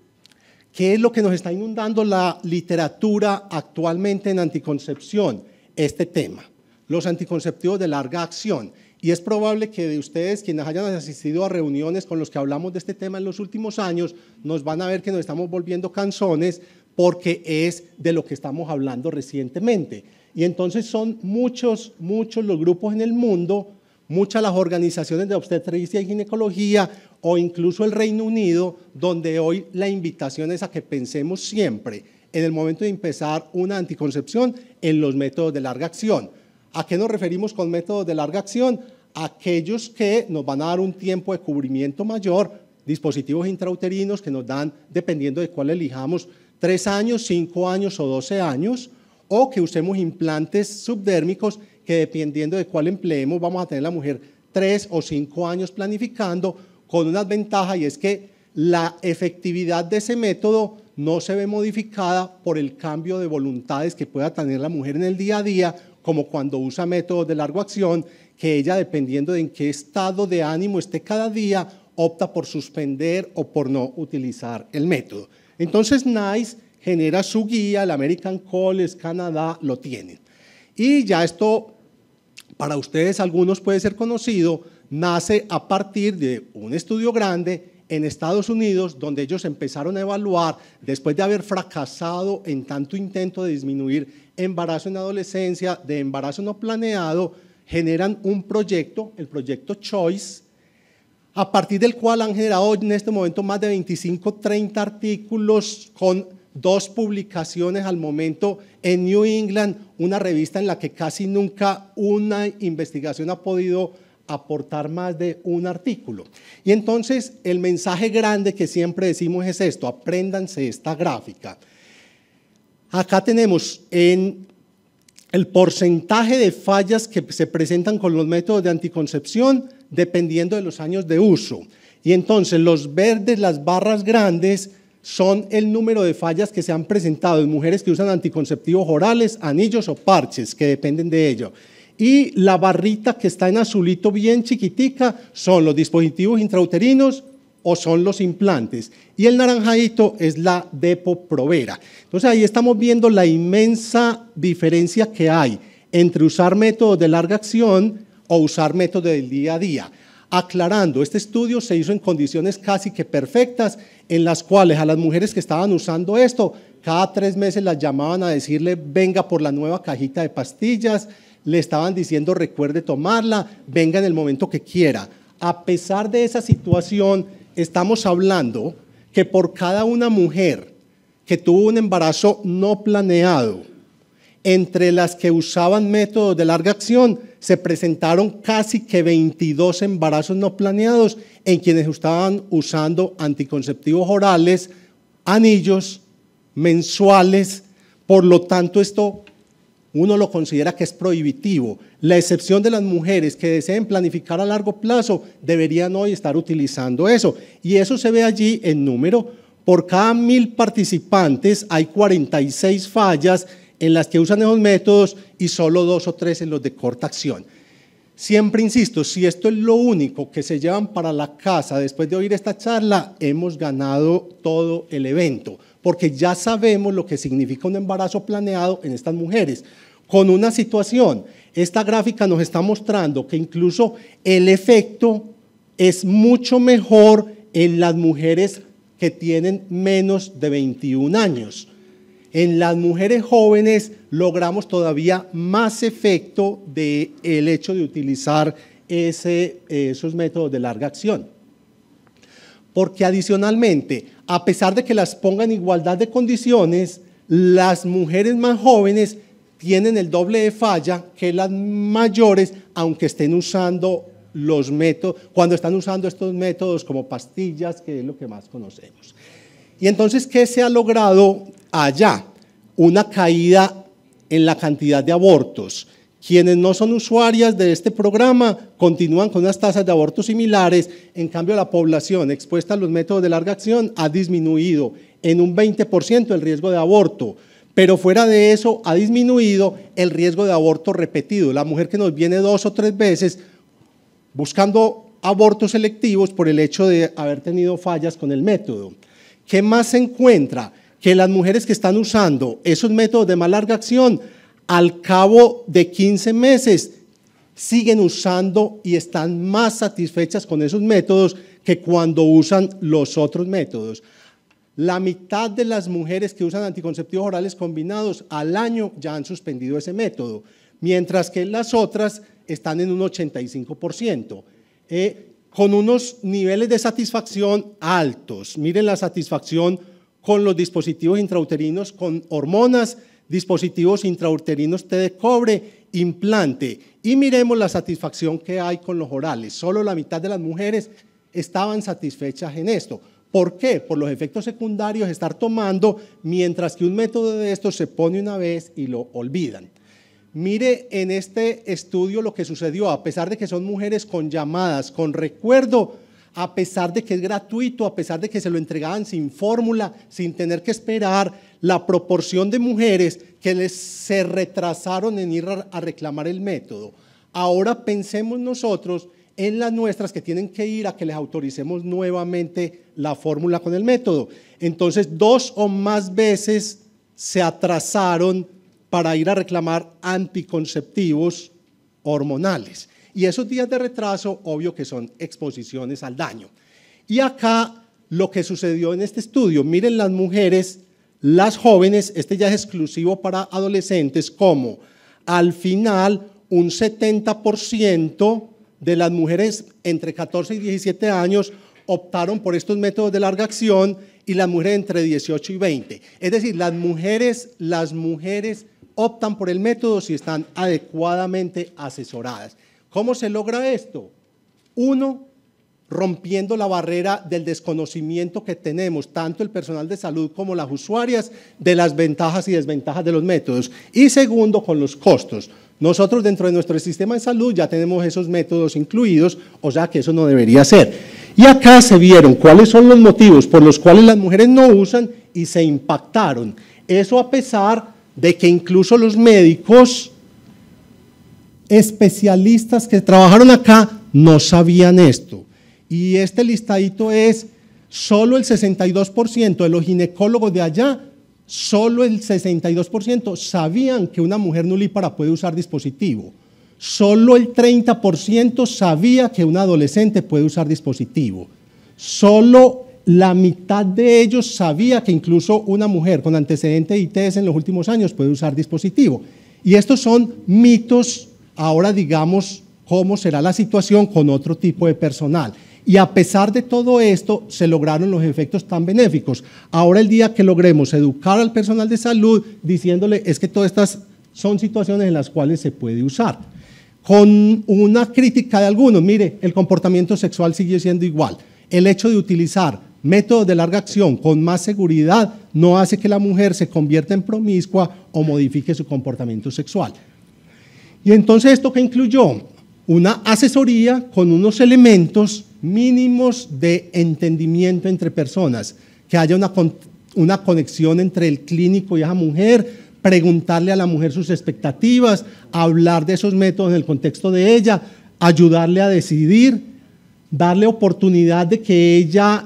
¿qué es lo que nos está inundando la literatura actualmente en anticoncepción? Este tema, los anticonceptivos de larga acción. Y es probable que de ustedes, quienes hayan asistido a reuniones con los que hablamos de este tema en los últimos años, nos van a ver que nos estamos volviendo cansones porque es de lo que estamos hablando recientemente. Y entonces son muchos los grupos en el mundo, muchas las organizaciones de obstetricia y ginecología o incluso el Reino Unido, donde hoy la invitación es a que pensemos siempre en el momento de empezar una anticoncepción en los métodos de larga acción. ¿A qué nos referimos con métodos de larga acción? Aquellos que nos van a dar un tiempo de cubrimiento mayor, dispositivos intrauterinos que nos dan, dependiendo de cuál elijamos, 3 años, 5 años o 12 años, o que usemos implantes subdérmicos que dependiendo de cuál empleemos vamos a tener la mujer 3 o 5 años planificando, con una ventaja y es que la efectividad de ese método no se ve modificada por el cambio de voluntades que pueda tener la mujer en el día a día, como cuando usa métodos de larga acción, que ella, dependiendo de en qué estado de ánimo esté cada día, opta por suspender o por no utilizar el método. Entonces, NICE genera su guía, el American College, Canadá, lo tienen. Y ya esto, para ustedes algunos puede ser conocido, nace a partir de un estudio grande en Estados Unidos, donde ellos empezaron a evaluar, después de haber fracasado en tanto intento de disminuir embarazo en adolescencia, de embarazo no planeado, generan un proyecto, el proyecto CHOICE, a partir del cual han generado en este momento más de 25, 30 artículos con 2 publicaciones al momento en New England, una revista en la que casi nunca una investigación ha podido aportar más de un artículo. Y entonces el mensaje grande que siempre decimos es esto: apréndanse esta gráfica. Acá tenemos en el porcentaje de fallas que se presentan con los métodos de anticoncepción dependiendo de los años de uso. Y entonces los verdes, las barras grandes, son el número de fallas que se han presentado en mujeres que usan anticonceptivos orales, anillos o parches, que dependen de ello. Y la barrita que está en azulito bien chiquitica son los dispositivos intrauterinos o son los implantes. Y el naranjadito es la Depo-Provera. Entonces ahí estamos viendo la inmensa diferencia que hay entre usar métodos de larga acción o usar métodos del día a día. Aclarando, este estudio se hizo en condiciones casi que perfectas, en las cuales a las mujeres que estaban usando esto, cada 3 meses las llamaban a decirle venga por la nueva cajita de pastillas, le estaban diciendo recuerde tomarla, venga en el momento que quiera. A pesar de esa situación, estamos hablando que por cada una mujer que tuvo un embarazo no planeado, entre las que usaban métodos de larga acción, se presentaron casi que 22 embarazos no planeados en quienes estaban usando anticonceptivos orales, anillos, mensuales. Por lo tanto, esto uno lo considera que es prohibitivo. La excepción de las mujeres que deseen planificar a largo plazo deberían hoy estar utilizando eso. Y eso se ve allí en número. Por cada 1000 participantes hay 46 fallas en las que usan esos métodos y solo 2 o 3 en los de corta acción. Siempre insisto, si esto es lo único que se llevan para la casa después de oír esta charla, hemos ganado todo el evento, porque ya sabemos lo que significa un embarazo planeado en estas mujeres. Con una situación, esta gráfica nos está mostrando que incluso el efecto es mucho mejor en las mujeres que tienen menos de 21 años. En las mujeres jóvenes logramos todavía más efecto del hecho de utilizar esos métodos de larga acción. Porque adicionalmente, a pesar de que las pongan en igualdad de condiciones, las mujeres más jóvenes tienen el doble de falla que las mayores, aunque estén usando los métodos, cuando están usando estos métodos como pastillas, que es lo que más conocemos. Y entonces, ¿qué se ha logrado allá? Una caída en la cantidad de abortos. Quienes no son usuarias de este programa continúan con unas tasas de abortos similares, en cambio la población expuesta a los métodos de larga acción ha disminuido en un 20% el riesgo de aborto, pero fuera de eso ha disminuido el riesgo de aborto repetido. La mujer que nos viene 2 o 3 veces buscando abortos selectivos por el hecho de haber tenido fallas con el método. ¿Qué más se encuentra? Que las mujeres que están usando esos métodos de más larga acción, al cabo de 15 meses, siguen usando y están más satisfechas con esos métodos que cuando usan los otros métodos. La mitad de las mujeres que usan anticonceptivos orales combinados al año ya han suspendido ese método, mientras que las otras están en un 85%, con unos niveles de satisfacción altos. Miren la satisfacción con los dispositivos intrauterinos con hormonas, dispositivos intrauterinos té de cobre, implante. Y miremos la satisfacción que hay con los orales. Solo la mitad de las mujeres estaban satisfechas en esto. ¿Por qué? Por los efectos secundarios de estar tomando, mientras que un método de estos se pone una vez y lo olvidan. Mire en este estudio lo que sucedió, a pesar de que son mujeres con llamadas, con recuerdo, a pesar de que es gratuito, a pesar de que se lo entregaban sin fórmula, sin tener que esperar, la proporción de mujeres que se retrasaron en ir a reclamar el método. Ahora pensemos nosotros en las nuestras que tienen que ir a que les autoricemos nuevamente la fórmula con el método. Entonces, 2 o más veces se atrasaron para ir a reclamar anticonceptivos hormonales. Y esos días de retraso, obvio que son exposiciones al daño. Y acá lo que sucedió en este estudio, miren las mujeres, las jóvenes, este ya es exclusivo para adolescentes, como al final un 70% de las mujeres entre 14 y 17 años optaron por estos métodos de larga acción y las mujeres entre 18 y 20. Es decir, las mujeres optan por el método si están adecuadamente asesoradas. ¿Cómo se logra esto? 1, rompiendo la barrera del desconocimiento que tenemos, tanto el personal de salud como las usuarias, de las ventajas y desventajas de los métodos. Y 2, con los costos. Nosotros dentro de nuestro sistema de salud ya tenemos esos métodos incluidos, o sea que eso no debería ser. Y acá se vieron cuáles son los motivos por los cuales las mujeres no usan y se impactaron. Eso a pesar de que incluso los médicos especialistas que trabajaron acá no sabían esto. Y este listadito es, solo el 62% de los ginecólogos de allá, solo el 62% sabían que una mujer nulípara puede usar dispositivo. Solo el 30% sabía que una adolescente puede usar dispositivo. Solo la mitad de ellos sabía que incluso una mujer con antecedente de ITS en los últimos años puede usar dispositivo. Y estos son mitos. Ahora digamos cómo será la situación con otro tipo de personal. Y a pesar de todo esto, se lograron los efectos tan benéficos. Ahora el día que logremos educar al personal de salud diciéndole es que todas estas son situaciones en las cuales se puede usar. Con una crítica de algunos, mire, el comportamiento sexual sigue siendo igual. El hecho de utilizar métodos de larga acción con más seguridad no hace que la mujer se convierta en promiscua o modifique su comportamiento sexual. Y entonces, ¿esto qué incluyó? Una asesoría con unos elementos mínimos de entendimiento entre personas, que haya una conexión entre el clínico y esa mujer, preguntarle a la mujer sus expectativas, hablar de esos métodos en el contexto de ella, ayudarle a decidir, darle oportunidad de que ella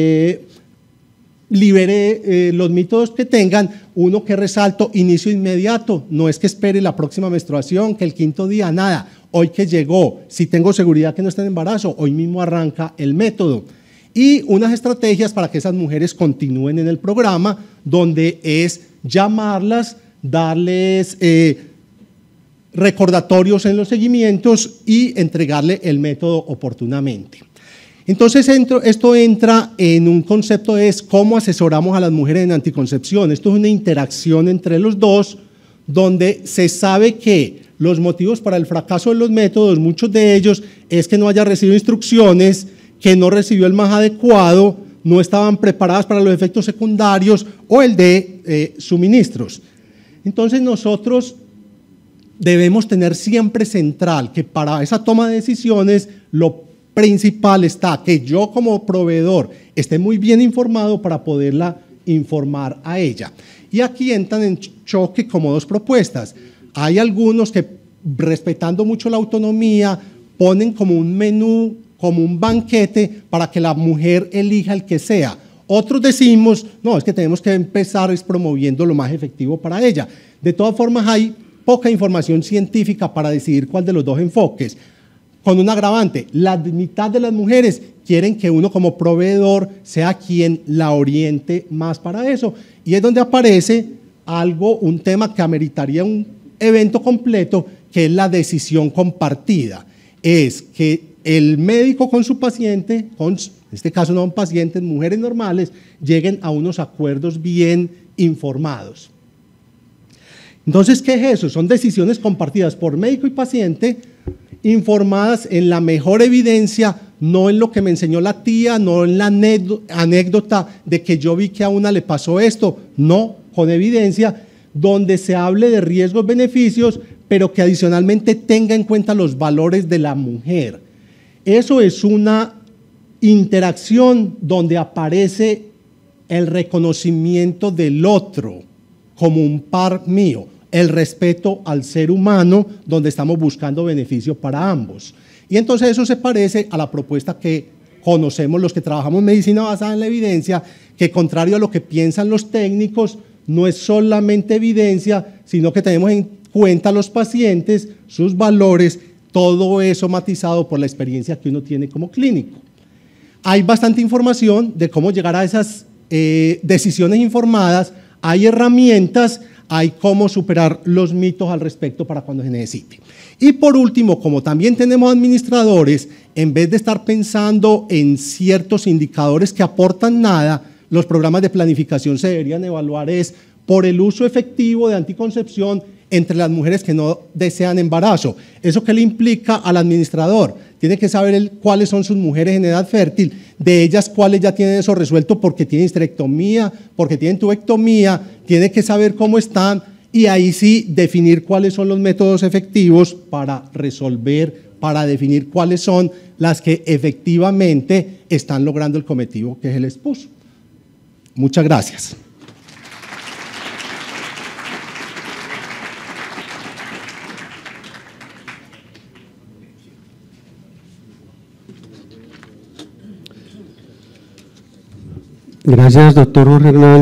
libere los métodos que tengan. Uno que resalto, inicio inmediato, no es que espere la próxima menstruación, que el 5.º día, nada. Hoy que llegó, si tengo seguridad que no está en embarazo, hoy mismo arranca el método. Y unas estrategias para que esas mujeres continúen en el programa, donde es llamarlas, darles recordatorios en los seguimientos y entregarle el método oportunamente. Entonces esto entra en un concepto de cómo asesoramos a las mujeres en anticoncepción. Esto es una interacción entre los dos, donde se sabe que los motivos para el fracaso de los métodos, muchos de ellos, es que no haya recibido instrucciones, que no recibió el más adecuado, no estaban preparadas para los efectos secundarios o el de suministros. Entonces nosotros debemos tener siempre central que para esa toma de decisiones lo principal está que yo como proveedor esté muy bien informado para poderla informar a ella. Y aquí entran en choque como dos propuestas. Hay algunos que, respetando mucho la autonomía, ponen como un menú, como un banquete para que la mujer elija el que sea. Otros decimos, no, es que tenemos que empezar promoviendo lo más efectivo para ella. De todas formas, hay poca información científica para decidir cuál de los dos enfoques. Con un agravante, la mitad de las mujeres quieren que uno como proveedor sea quien la oriente más para eso. Y es donde aparece un tema que ameritaría un evento completo, que es la decisión compartida. Es que el médico con su paciente, en este caso no son pacientes, mujeres normales, lleguen a unos acuerdos bien informados. Entonces, ¿qué es eso? Son decisiones compartidas por médico y paciente, informadas en la mejor evidencia, no en lo que me enseñó la tía, no en la anécdota de que yo vi que a una le pasó esto, no, con evidencia, donde se hable de riesgos, beneficios, pero que adicionalmente tenga en cuenta los valores de la mujer. Eso es una interacción donde aparece el reconocimiento del otro como un par mío, el respeto al ser humano, donde estamos buscando beneficio para ambos. Y entonces eso se parece a la propuesta que conocemos los que trabajamos medicina basada en la evidencia, que contrario a lo que piensan los técnicos, no es solamente evidencia, sino que tenemos en cuenta a los pacientes, sus valores, todo eso matizado por la experiencia que uno tiene como clínico. Hay bastante información de cómo llegar a esas decisiones informadas, hay herramientas, hay cómo superar los mitos al respecto para cuando se necesite. Y por último, como también tenemos administradores, en vez de estar pensando en ciertos indicadores que aportan nada, los programas de planificación se deberían evaluar por el uso efectivo de anticoncepción entre las mujeres que no desean embarazo. ¿Eso qué le implica al administrador? Tiene que saber cuáles son sus mujeres en edad fértil, de ellas cuáles ya tienen eso resuelto porque tienen histerectomía, porque tienen tubectomía, tiene que saber cómo están y ahí sí definir cuáles son los métodos efectivos para resolver, para definir cuáles son las que efectivamente están logrando el cometido que se les puso. Muchas gracias. Gracias, doctor Jorge Hernán,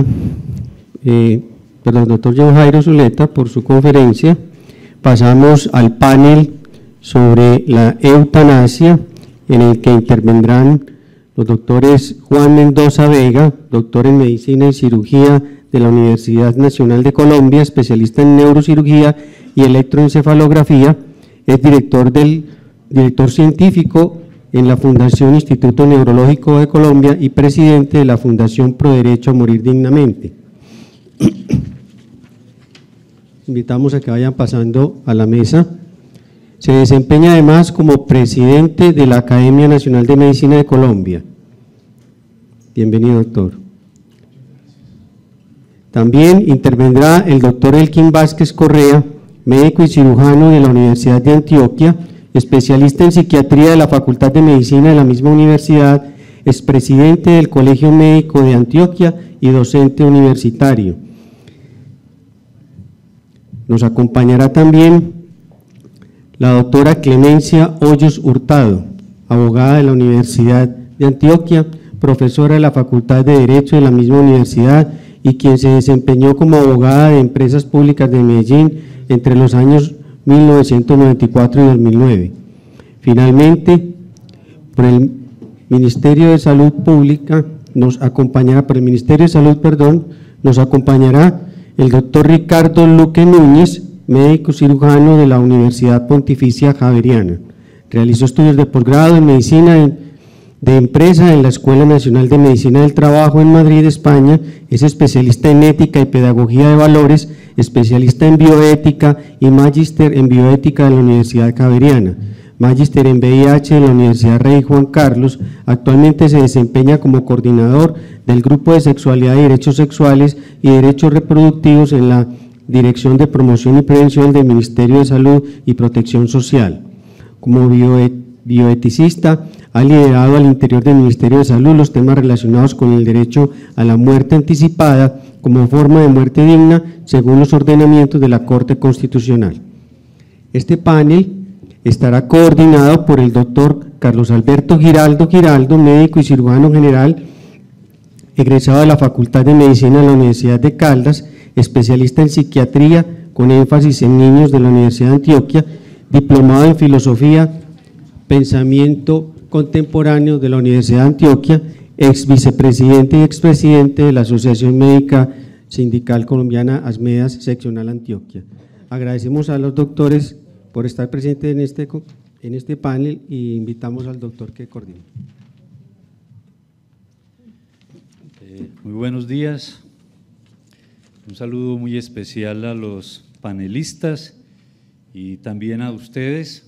doctor John Jairo Zuleta, por su conferencia. Pasamos al panel sobre la eutanasia, en el que intervendrán los doctores Juan Mendoza Vega, doctor en Medicina y Cirugía de la Universidad Nacional de Colombia, especialista en neurocirugía y electroencefalografía, es director científico en la Fundación Instituto Neurológico de Colombia y presidente de la Fundación Pro Derecho a Morir Dignamente. Invitamos a que vayan pasando a la mesa. Se desempeña además como presidente de la Academia Nacional de Medicina de Colombia. Bienvenido, doctor. También intervendrá el doctor Elkin Vázquez Correa, médico y cirujano de la Universidad de Antioquia, especialista en psiquiatría de la Facultad de Medicina de la misma universidad, expresidente del Colegio Médico de Antioquia y docente universitario. Nos acompañará también la doctora Clemencia Hoyos Hurtado, abogada de la Universidad de Antioquia, profesora de la Facultad de Derecho de la misma universidad y quien se desempeñó como abogada de empresas públicas de Medellín entre los años 1994 y 2009. Finalmente, por el Ministerio de Salud Pública nos acompañará el doctor Ricardo Luque Núñez, médico cirujano de la Universidad Pontificia Javeriana. Realizó estudios de posgrado en Medicina de Empresa en la Escuela Nacional de Medicina del Trabajo en Madrid, España. Es especialista en ética y pedagogía de valores, especialista en bioética y magíster en bioética de la Universidad Javeriana, magíster en VIH de la Universidad Rey Juan Carlos. Actualmente se desempeña como coordinador del Grupo de Sexualidad y Derechos Sexuales y Derechos Reproductivos en la Dirección de Promoción y Prevención del Ministerio de Salud y Protección Social. Como bioeticista ha liderado al interior del Ministerio de Salud los temas relacionados con el derecho a la muerte anticipada como forma de muerte digna según los ordenamientos de la Corte Constitucional. Este panel estará coordinado por el doctor Carlos Alberto Giraldo, médico y cirujano general, egresado de la Facultad de Medicina de la Universidad de Caldas, especialista en psiquiatría con énfasis en niños de la Universidad de Antioquia, diplomado en filosofía, pensamiento contemporáneo de la Universidad de Antioquia, ex vicepresidente y expresidente de la Asociación Médica Sindical Colombiana Asmedas, seccional Antioquia. Agradecemos a los doctores por estar presentes en este panel y invitamos al doctor que coordine. Muy buenos días. Un saludo muy especial a los panelistas y también a ustedes.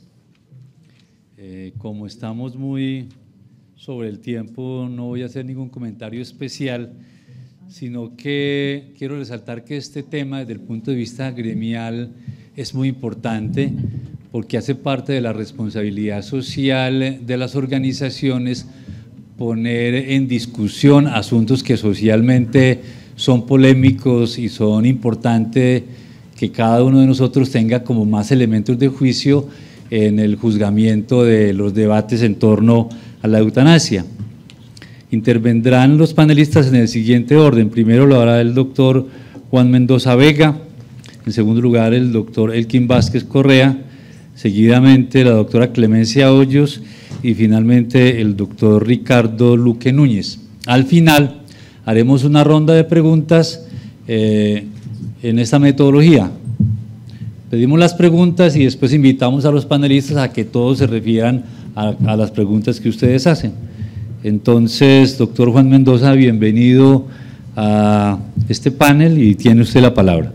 Como estamos muy sobre el tiempo, no voy a hacer ningún comentario especial, sino que quiero resaltar que este tema desde el punto de vista gremial es muy importante porque hace parte de la responsabilidad social de las organizaciones poner en discusión asuntos que socialmente son polémicos y son importantes que cada uno de nosotros tenga como más elementos de juicio en el juzgamiento de los debates en torno a la eutanasia. Intervendrán los panelistas en el siguiente orden. Primero lo hará el doctor Juan Mendoza Vega, en segundo lugar el doctor Elkin Vázquez Correa, seguidamente la doctora Clemencia Hoyos y finalmente el doctor Ricardo Luque Núñez. Al final haremos una ronda de preguntas en esta metodología. Pedimos las preguntas y después invitamos a los panelistas a que todos se refieran a las preguntas que ustedes hacen. Entonces, doctor Juan Mendoza, bienvenido a este panel y tiene usted la palabra.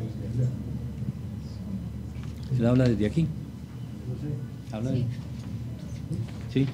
¿Él habla desde aquí? ¿Habla de... ¿Sí?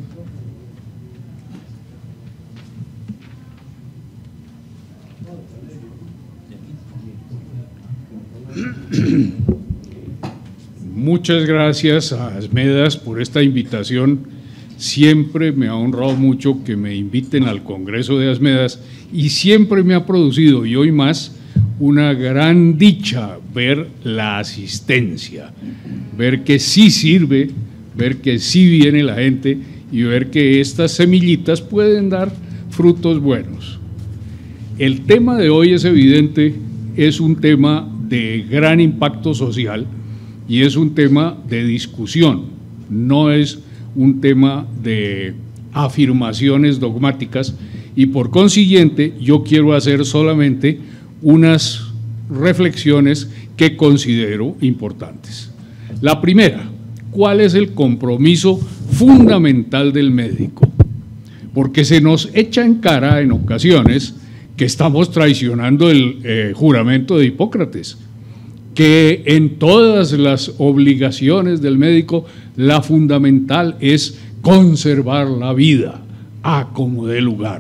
Muchas gracias a Asmedas por esta invitación. Siempre me ha honrado mucho que me inviten al Congreso de Asmedas y siempre me ha producido, y hoy más, una gran dicha ver la asistencia, ver que sí sirve, ver que sí viene la gente y ver que estas semillitas pueden dar frutos buenos. El tema de hoy es evidente, es un tema de gran impacto social y es un tema de discusión, no es un tema de afirmaciones dogmáticas y por consiguiente yo quiero hacer solamente unas reflexiones que considero importantes. La primera, ¿cuál es el compromiso fundamental del médico? Porque se nos echa en cara en ocasiones que estamos traicionando el juramento de Hipócrates, que en todas las obligaciones del médico la fundamental es conservar la vida a como dé lugar.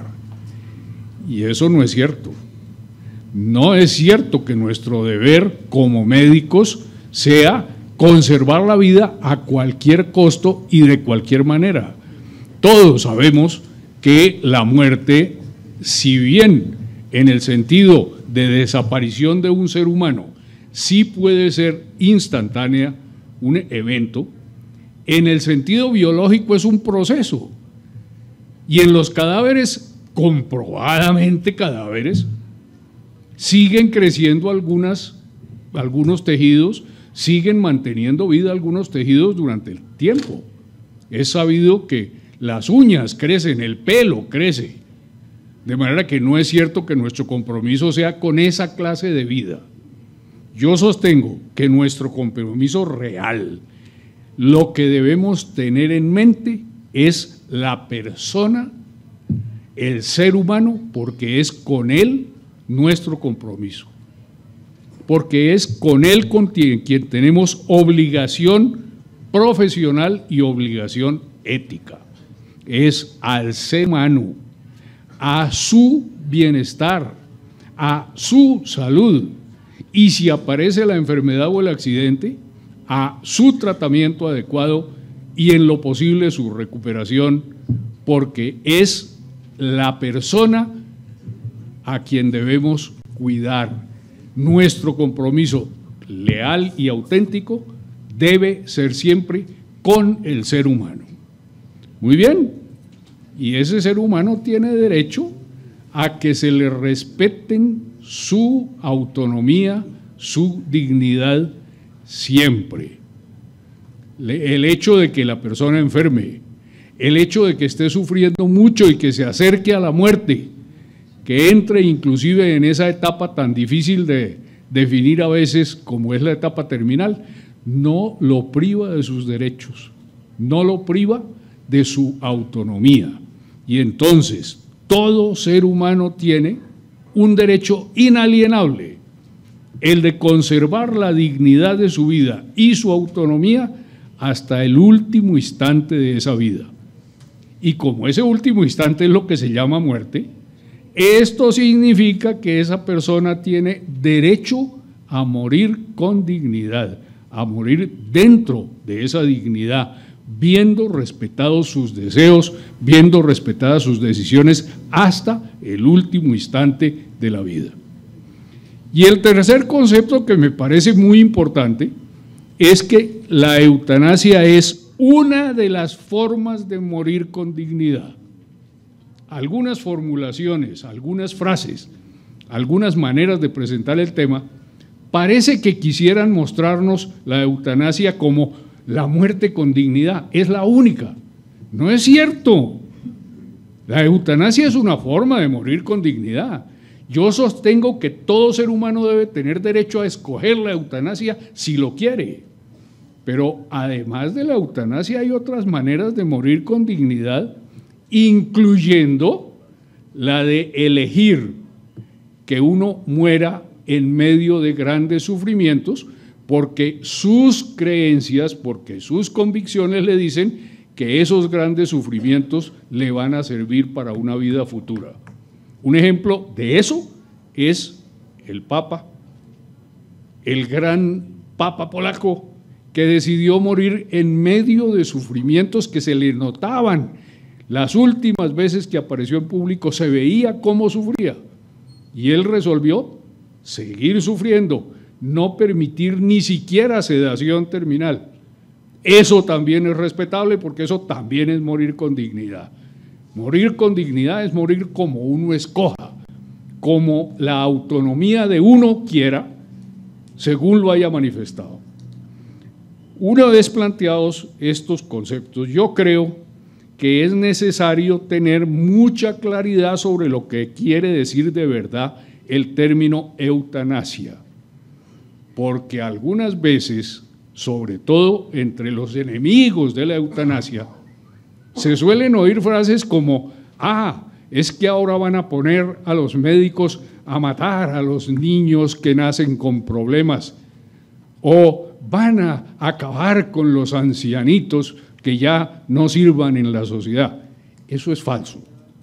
Y eso no es cierto. No es cierto que nuestro deber como médicos sea conservar la vida a cualquier costo y de cualquier manera. Todos sabemos que la muerte, si bien en el sentido de desaparición de un ser humano, sí puede ser instantánea, un evento, en el sentido biológico es un proceso. Y en los cadáveres, comprobadamente cadáveres, siguen creciendo algunos tejidos, siguen manteniendo vida algunos tejidos durante el tiempo. Es sabido que las uñas crecen, el pelo crece, de manera que no es cierto que nuestro compromiso sea con esa clase de vida. Yo sostengo que nuestro compromiso real, lo que debemos tener en mente es la persona, el ser humano, porque es con él nuestro compromiso, porque es con él con quien tenemos obligación profesional y obligación ética. Es al ser humano, a su bienestar, a su salud, y si aparece la enfermedad o el accidente, a su tratamiento adecuado y en lo posible su recuperación porque es la persona a quien debemos cuidar. Nuestro compromiso leal y auténtico debe ser siempre con el ser humano. Muy bien, y ese ser humano tiene derecho a que se le respeten su autonomía, su dignidad siempre. El hecho de que la persona enferme, el hecho de que esté sufriendo mucho y que se acerque a la muerte, que entre inclusive en esa etapa tan difícil de definir a veces como es la etapa terminal, no lo priva de sus derechos, no lo priva de su autonomía. Y entonces, todo ser humano tiene un derecho inalienable, el de conservar la dignidad de su vida y su autonomía hasta el último instante de esa vida. Y como ese último instante es lo que se llama muerte, esto significa que esa persona tiene derecho a morir con dignidad, a morir dentro de esa dignidad, viendo respetados sus deseos, viendo respetadas sus decisiones hasta el último instante de la vida. Y el tercer concepto que me parece muy importante es que la eutanasia es una de las formas de morir con dignidad. Algunas formulaciones, algunas frases, algunas maneras de presentar el tema, parece que quisieran mostrarnos la eutanasia como la muerte con dignidad. Es la única. No es cierto. La eutanasia es una forma de morir con dignidad. Yo sostengo que todo ser humano debe tener derecho a escoger la eutanasia si lo quiere. Pero además de la eutanasia hay otras maneras de morir con dignidad, incluyendo la de elegir que uno muera en medio de grandes sufrimientos, porque sus creencias, porque sus convicciones le dicen que esos grandes sufrimientos le van a servir para una vida futura. Un ejemplo de eso es el Papa, el gran Papa polaco, que decidió morir en medio de sufrimientos que se le notaban. Las últimas veces que apareció en público se veía cómo sufría, y él resolvió seguir sufriendo, no permitir ni siquiera sedación terminal. Eso también es respetable, porque eso también es morir con dignidad. Morir con dignidad es morir como uno escoja, como la autonomía de uno quiera, según lo haya manifestado. Una vez planteados estos conceptos, yo creo que es necesario tener mucha claridad sobre lo que quiere decir de verdad el término eutanasia, porque algunas veces, sobre todo entre los enemigos de la eutanasia, se suelen oír frases como: es que ahora van a poner a los médicos a matar a los niños que nacen con problemas, o van a acabar con los ancianitos que ya no sirvan en la sociedad. Eso es falso.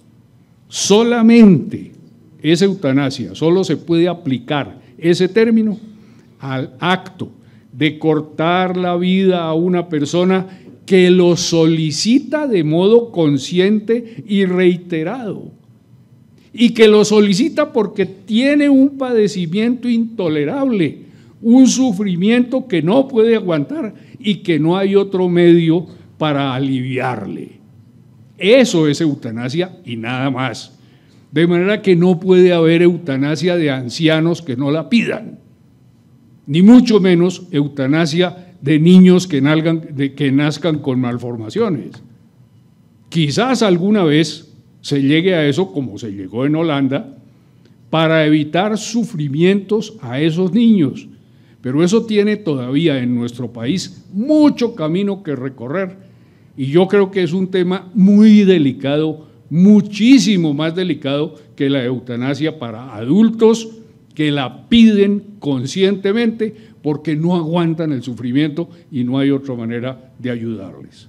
Solamente es eutanasia, solo se puede aplicar ese término al acto de cortar la vida a una persona que lo solicita de modo consciente y reiterado, y que lo solicita porque tiene un padecimiento intolerable, un sufrimiento que no puede aguantar y que no hay otro medio para aliviarle. Eso es eutanasia y nada más. De manera que no puede haber eutanasia de ancianos que no la pidan, ni mucho menos eutanasia de niños que nazcan con malformaciones. Quizás alguna vez se llegue a eso, como se llegó en Holanda, para evitar sufrimientos a esos niños, pero eso tiene todavía en nuestro país mucho camino que recorrer, y yo creo que es un tema muy delicado, muchísimo más delicado que la eutanasia para adultos que la piden conscientemente porque no aguantan el sufrimiento y no hay otra manera de ayudarles.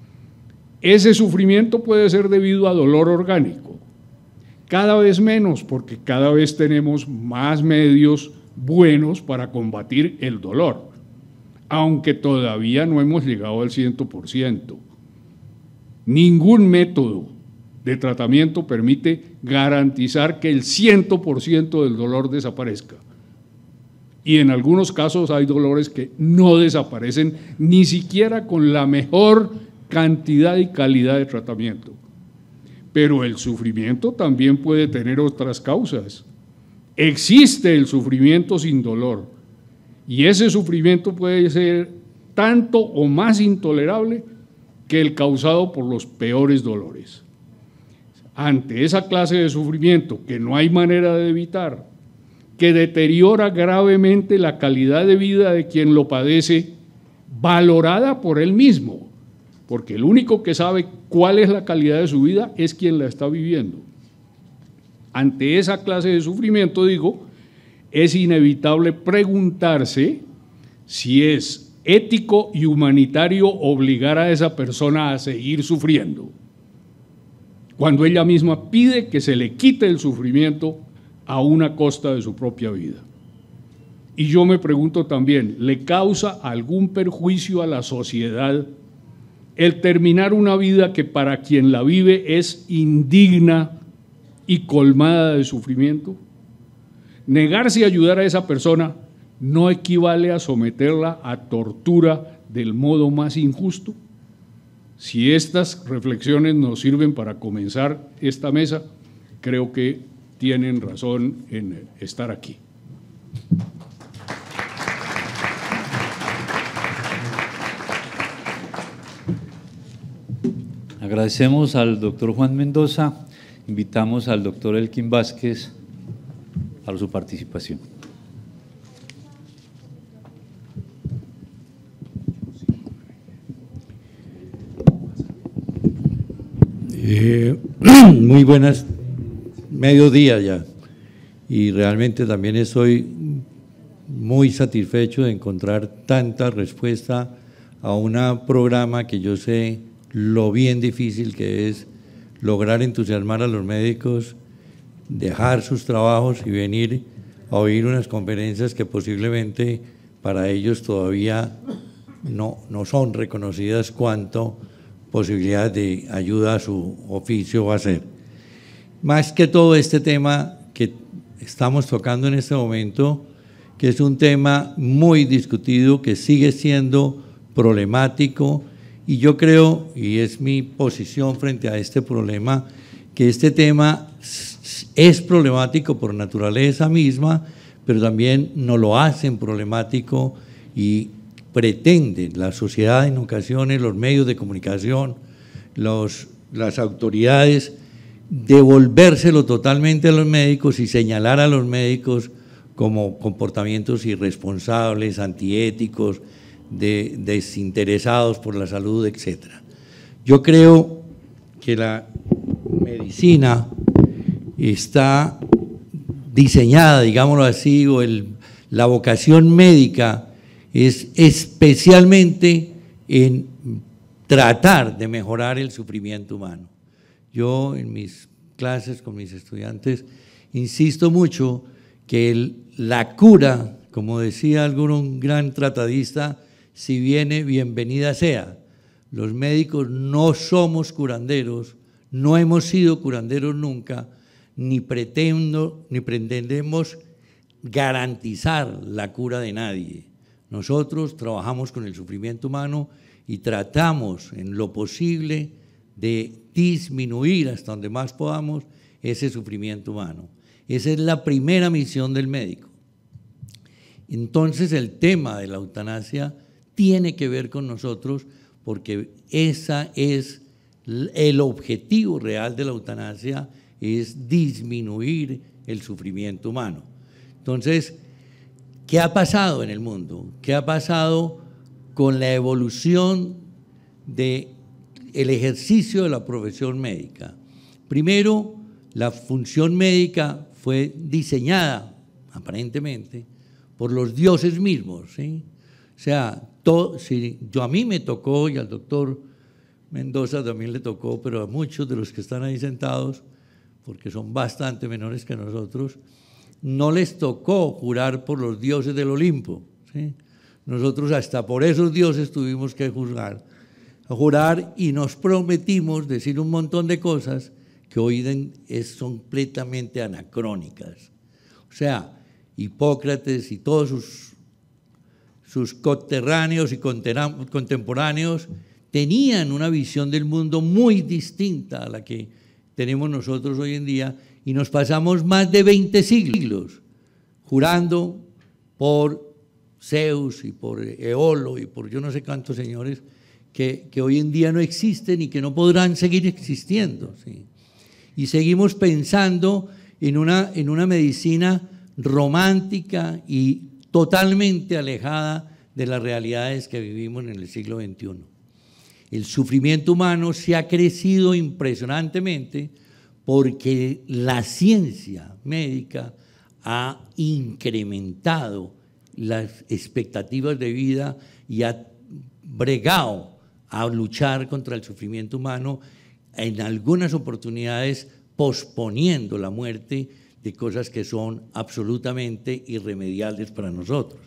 Ese sufrimiento puede ser debido a dolor orgánico, cada vez menos, porque cada vez tenemos más medios buenos para combatir el dolor, aunque todavía no hemos llegado al 100%. Ningún método de tratamiento permite garantizar que el 100% del dolor desaparezca. Y en algunos casos hay dolores que no desaparecen ni siquiera con la mejor cantidad y calidad de tratamiento. Pero el sufrimiento también puede tener otras causas. Existe el sufrimiento sin dolor y ese sufrimiento puede ser tanto o más intolerable que el causado por los peores dolores. Ante esa clase de sufrimiento que no hay manera de evitar, que deteriora gravemente la calidad de vida de quien lo padece, valorada por él mismo, porque el único que sabe cuál es la calidad de su vida es quien la está viviendo. Ante esa clase de sufrimiento, digo, es inevitable preguntarse si es ético y humanitario obligar a esa persona a seguir sufriendo, cuando ella misma pide que se le quite el sufrimiento a una costa de su propia vida. Y yo me pregunto también, ¿le causa algún perjuicio a la sociedad el terminar una vida que para quien la vive es indigna y colmada de sufrimiento? Negarse a ayudar a esa persona no equivale a someterla a tortura del modo más injusto. Si estas reflexiones nos sirven para comenzar esta mesa, creo que tienen razón en estar aquí. Agradecemos al doctor Juan Mendoza, invitamos al doctor Elkin Vázquez a su participación. Muy buenas, mediodía ya, y realmente también estoy muy satisfecho de encontrar tanta respuesta a un programa que yo sé lo bien difícil que es lograr entusiasmar a los médicos, dejar sus trabajos y venir a oír unas conferencias que posiblemente para ellos todavía no son reconocidas cuanto posibilidades de ayuda a su oficio va a ser. Más que todo este tema que estamos tocando en este momento, que es un tema muy discutido, que sigue siendo problemático, y yo creo, y es mi posición frente a este problema, que este tema es problemático por naturaleza misma, pero también nos lo hacen problemático y pretenden la sociedad en ocasiones, los medios de comunicación, las autoridades, devolvérselo totalmente a los médicos y señalar a los médicos como comportamientos irresponsables, antiéticos, desinteresados por la salud, etc. Yo creo que la medicina está diseñada, digámoslo así, o la vocación médica es especialmente en tratar de mejorar el sufrimiento humano. Yo en mis clases con mis estudiantes insisto mucho que la cura, como decía algún gran tratadista, si viene, bienvenida sea. Los médicos no somos curanderos, no hemos sido curanderos nunca, ni pretendemos garantizar la cura de nadie. Nosotros trabajamos con el sufrimiento humano y tratamos en lo posible de disminuir hasta donde más podamos ese sufrimiento humano. Esa es la primera misión del médico. Entonces el tema de la eutanasia tiene que ver con nosotros porque esa es el objetivo real de la eutanasia, es disminuir el sufrimiento humano. Entonces, ¿qué ha pasado en el mundo? ¿Qué ha pasado con la evolución del ejercicio de la profesión médica? Primero, la función médica fue diseñada, aparentemente, por los dioses mismos, ¿sí? O sea, a mí me tocó, y al doctor Mendoza también le tocó, pero a muchos de los que están ahí sentados, porque son bastante menores que nosotros, no les tocó jurar por los dioses del Olimpo, ¿sí? Nosotros hasta por esos dioses tuvimos que jurar y nos prometimos decir un montón de cosas que hoy son completamente anacrónicas. O sea, Hipócrates y todos sus coterráneos y contemporáneos tenían una visión del mundo muy distinta a la que tenemos nosotros hoy en día, y nos pasamos más de 20 siglos jurando por Zeus y por Eolo y por yo no sé cuántos señores que hoy en día no existen y que no podrán seguir existiendo, ¿sí? Y seguimos pensando en una medicina romántica y totalmente alejada de las realidades que vivimos en el siglo XXI. El sufrimiento humano se ha crecido impresionantemente porque la ciencia médica ha incrementado las expectativas de vida y ha bregado a luchar contra el sufrimiento humano, en algunas oportunidades posponiendo la muerte de cosas que son absolutamente irremediables para nosotros.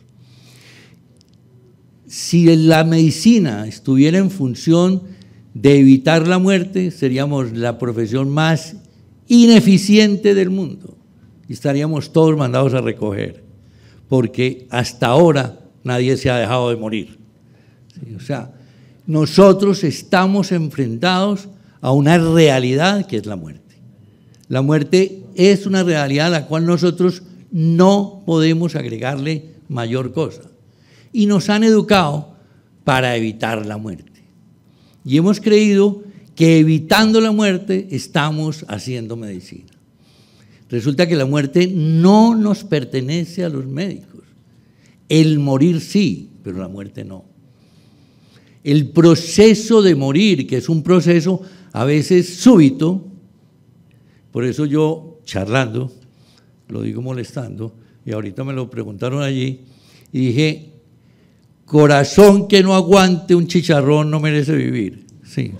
Si la medicina estuviera en función de evitar la muerte, seríamos la profesión más ineficiente del mundo y estaríamos todos mandados a recoger, porque hasta ahora nadie se ha dejado de morir. ¿Sí? O sea, nosotros estamos enfrentados a una realidad que es la muerte. La muerte es una realidad a la cual nosotros no podemos agregarle mayor cosa. Y nos han educado para evitar la muerte. Y hemos creído que evitando la muerte estamos haciendo medicina. Resulta que la muerte no nos pertenece a los médicos. El morir sí, pero la muerte no. El proceso de morir, que es un proceso a veces súbito, por eso yo charlando, lo digo molestando, y ahorita me lo preguntaron allí, y dije, corazón que no aguante un chicharrón no merece vivir. Sí.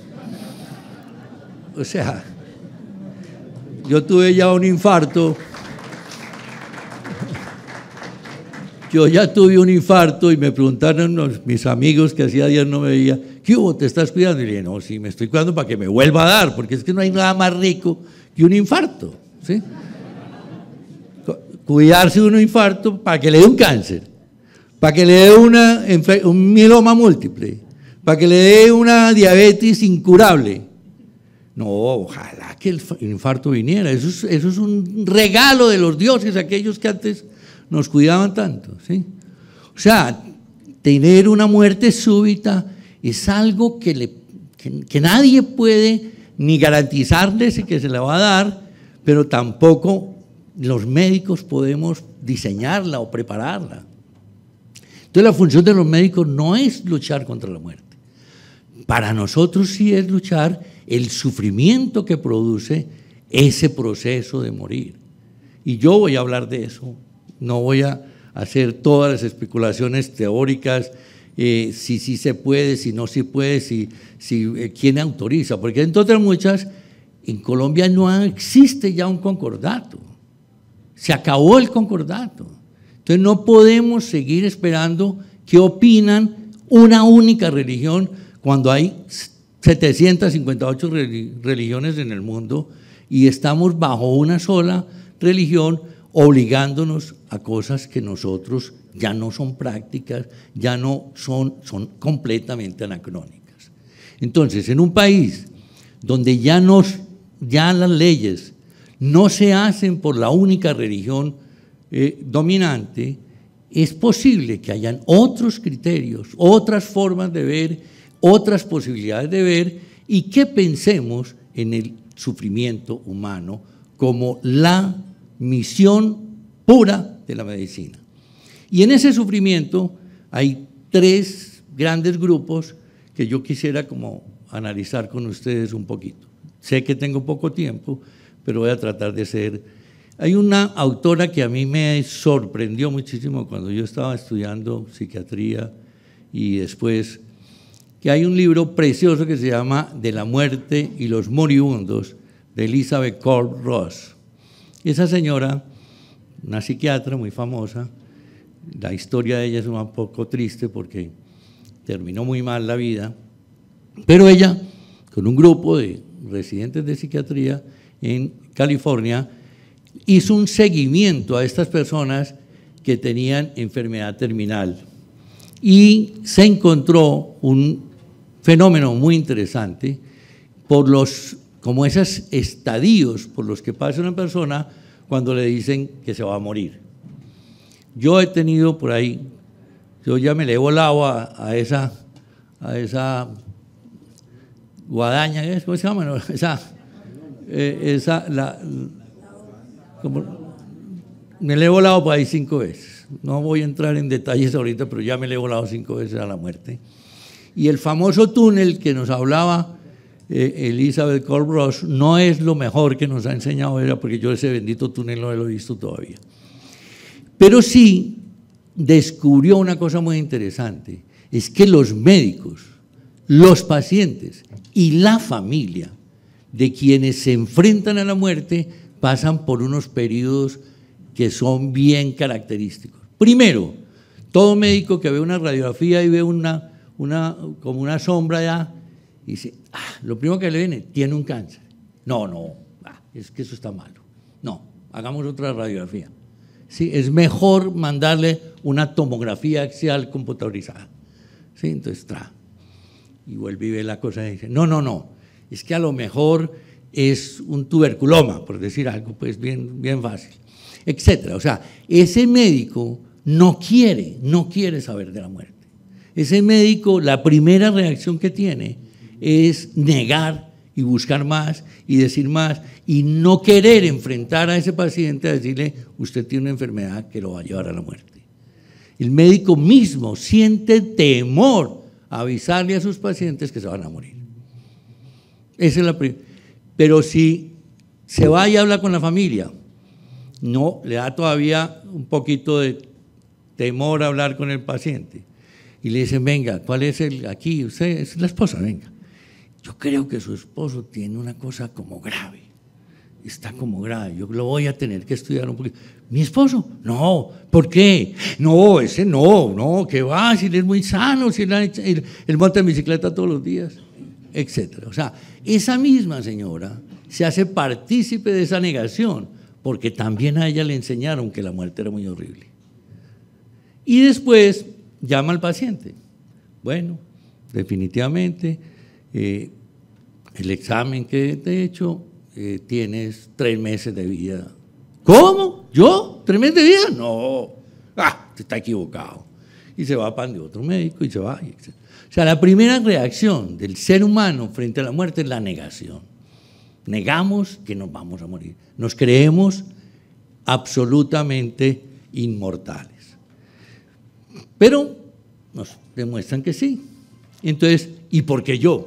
O sea, yo tuve ya un infarto. Yo ya tuve un infarto y me preguntaron mis amigos que hacía días no me veía, ¿qué hubo? ¿Te estás cuidando? Y le dije, no, sí, me estoy cuidando para que me vuelva a dar, porque es que no hay nada más rico que un infarto, ¿sí? Cuidarse de un infarto para que le dé un cáncer, para que le dé un mieloma múltiple, para que le dé una diabetes incurable. No, ojalá que el infarto viniera, eso es un regalo de los dioses, aquellos que antes nos cuidaban tanto, ¿sí? O sea, tener una muerte súbita es algo que nadie puede ni garantizarles que se le va a dar, pero tampoco los médicos podemos diseñarla o prepararla. Entonces la función de los médicos no es luchar contra la muerte. Para nosotros sí es luchar el sufrimiento que produce ese proceso de morir. Y yo voy a hablar de eso. No voy a hacer todas las especulaciones teóricas, si sí se puede, si no se puede, quién autoriza, porque entre otras muchas, en Colombia no existe ya un concordato, se acabó el concordato. Entonces no podemos seguir esperando qué opinan una única religión cuando hay 758 religiones en el mundo y estamos bajo una sola religión, obligándonos a cosas que nosotros ya no son prácticas, ya no son completamente anacrónicas. Entonces, en un país donde ya las leyes no se hacen por la única religión dominante, es posible que hayan otros criterios, otras formas de ver, otras posibilidades de ver, y que pensemos en el sufrimiento humano como la misión pura de la medicina. Y en ese sufrimiento hay tres grandes grupos que yo quisiera como analizar con ustedes un poquito. Sé que tengo poco tiempo, pero voy a tratar de ser. Hay una autora que a mí me sorprendió muchísimo cuando yo estaba estudiando psiquiatría y después, que hay un libro precioso que se llama De la muerte y los moribundos, de Elizabeth Kubler-Ross. Esa señora, una psiquiatra muy famosa, la historia de ella es un poco triste porque terminó muy mal la vida, pero ella, con un grupo de residentes de psiquiatría, en California, hizo un seguimiento a estas personas que tenían enfermedad terminal y se encontró un fenómeno muy interesante como esos estadios por los que pasa una persona cuando le dicen que se va a morir. Yo he tenido por ahí, yo ya me le he volado a esa guadaña, ¿cómo se llama? No, me le he volado por ahí 5 veces. No voy a entrar en detalles ahorita, pero ya me le he volado 5 veces a la muerte. Y el famoso túnel que nos hablaba Elizabeth Colbross no es lo mejor que nos ha enseñado ella, porque yo ese bendito túnel no lo he visto todavía. Pero sí descubrió una cosa muy interesante, es que los médicos, los pacientes y la familia de quienes se enfrentan a la muerte pasan por unos periodos que son bien característicos. Primero, todo médico que ve una radiografía y ve como una sombra allá, dice, lo primero que le viene, tiene un cáncer. No, es que eso está malo. No, hagamos otra radiografía. Sí, es mejor mandarle una tomografía axial computadorizada. Sí, entonces y vuelve y ve la cosa y dice, no, es que a lo mejor es un tuberculoma, por decir algo, pues bien fácil, etcétera. O sea, ese médico no quiere saber de la muerte. Ese médico, la primera reacción que tiene es negar y buscar más y decir más y no querer enfrentar a ese paciente a decirle, usted tiene una enfermedad que lo va a llevar a la muerte. El médico mismo siente temor a avisarle a sus pacientes que se van a morir. Esa es la primera. Pero si se va y habla con la familia, no, le da todavía un poquito de temor a hablar con el paciente. Y le dicen, venga, ¿cuál es aquí? Usted es la esposa, venga. Yo creo que su esposo tiene una cosa como grave. Está como grave, yo lo voy a tener que estudiar un poquito. ¿Mi esposo? No, ¿por qué? No, ese no, ¿qué va? Si él es muy sano, si él monta en bicicleta todos los días, etcétera. O sea, esa misma señora se hace partícipe de esa negación, porque también a ella le enseñaron que la muerte era muy horrible. Y después llama al paciente. Bueno, definitivamente, el examen que te he hecho, tienes 3 meses de vida. ¿Cómo? ¿Yo? ¿3 meses de vida? No. Te está equivocado. Y se va para de otro médico y se va. Etc. O sea, la primera reacción del ser humano frente a la muerte es la negación. Negamos que nos vamos a morir. Nos creemos absolutamente inmortales. Pero nos demuestran que sí. Entonces, ¿y por qué yo?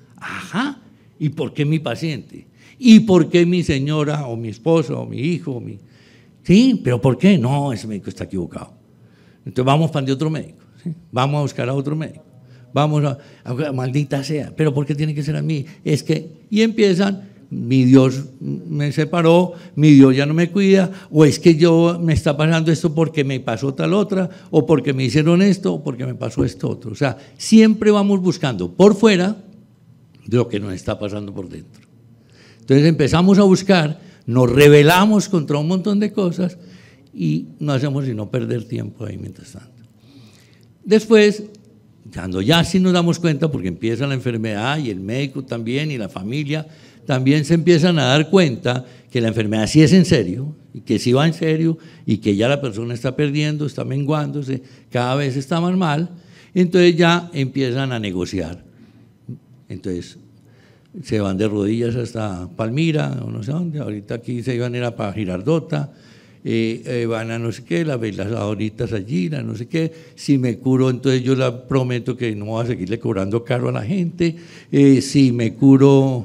¿Y por qué mi paciente? ¿Y por qué mi señora o mi esposo o mi hijo? Sí, pero ¿por qué? No, ese médico está equivocado. Entonces vamos para de otro médico, ¿sí? Vamos a buscar a otro médico. Vamos a maldita sea, pero ¿por qué tiene que ser a mí? Es que, y empiezan, mi Dios me separó, mi Dios ya no me cuida, o es que me está pasando esto porque me pasó tal otra, o porque me hicieron esto, o porque me pasó esto otro. O sea, siempre vamos buscando por fuera de lo que nos está pasando por dentro. Entonces empezamos a buscar, nos rebelamos contra un montón de cosas y no hacemos sino perder tiempo ahí mientras tanto. Después, cuando ya sí nos damos cuenta, porque empieza la enfermedad y el médico también y la familia, también se empiezan a dar cuenta que la enfermedad sí es en serio, y que sí va en serio, y que ya la persona está perdiendo, está menguándose, cada vez está más mal, entonces ya empiezan a negociar. Entonces se van de rodillas hasta Palmira, o no sé dónde, ahorita aquí se iban a ir para Girardota, van a no sé qué, las ahoritas allí, no sé qué, si me curo entonces yo le prometo que no voy a seguirle cobrando caro a la gente, si me curo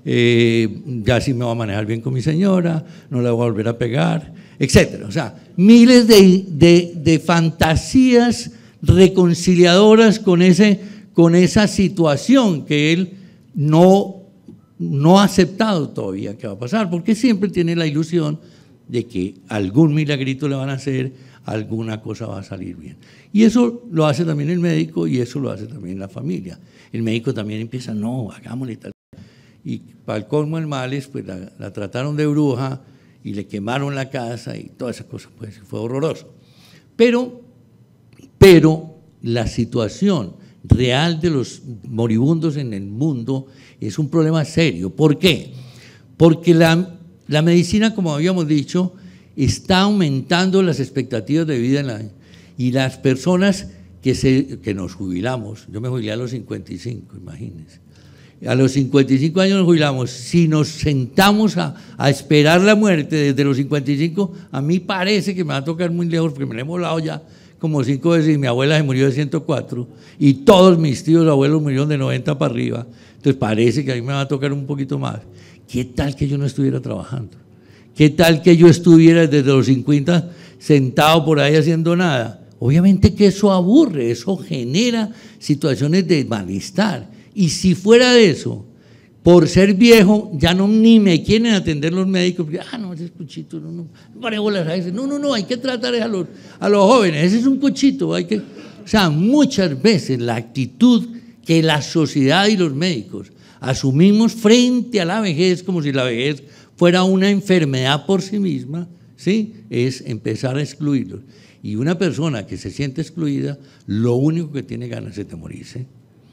ya sí me voy a manejar bien con mi señora, no la voy a volver a pegar, etcétera. O sea, miles de fantasías reconciliadoras con esa situación que él no ha aceptado todavía que va a pasar, porque siempre tiene la ilusión de que algún milagrito le van a hacer, alguna cosa va a salir bien. Y eso lo hace también el médico y eso lo hace también la familia. El médico también empieza, no, hagámosle tal. y para el colmo del males, pues la trataron de bruja y le quemaron la casa y toda esa cosa, pues fue horroroso. Pero la situación real de los moribundos en el mundo es un problema serio. ¿Por qué? Porque la medicina, como habíamos dicho, está aumentando las expectativas de vida y las personas que nos jubilamos, yo me jubilé a los 55, imagínense, a los 55 años nos jubilamos, si nos sentamos a esperar la muerte desde los 55, a mí parece que me va a tocar muy lejos, porque me la he volado ya como 5 veces y mi abuela se murió de 104 y todos mis tíos abuelos murieron de 90 para arriba, entonces parece que a mí me va a tocar un poquito más. ¿Qué tal que yo no estuviera trabajando? ¿Qué tal que yo estuviera desde los 50 sentado por ahí haciendo nada? Obviamente que eso aburre, eso genera situaciones de malestar. Y si fuera de eso, por ser viejo, ya ni me quieren atender los médicos, porque, no, ese es cuchito, no, hay que tratar a los jóvenes, ese es un cuchito, o sea, muchas veces la actitud que la sociedad y los médicos asumimos frente a la vejez, como si la vejez fuera una enfermedad por sí misma, ¿sí? Es empezar a excluirlos. Y una persona que se siente excluida, lo único que tiene ganas es de morirse.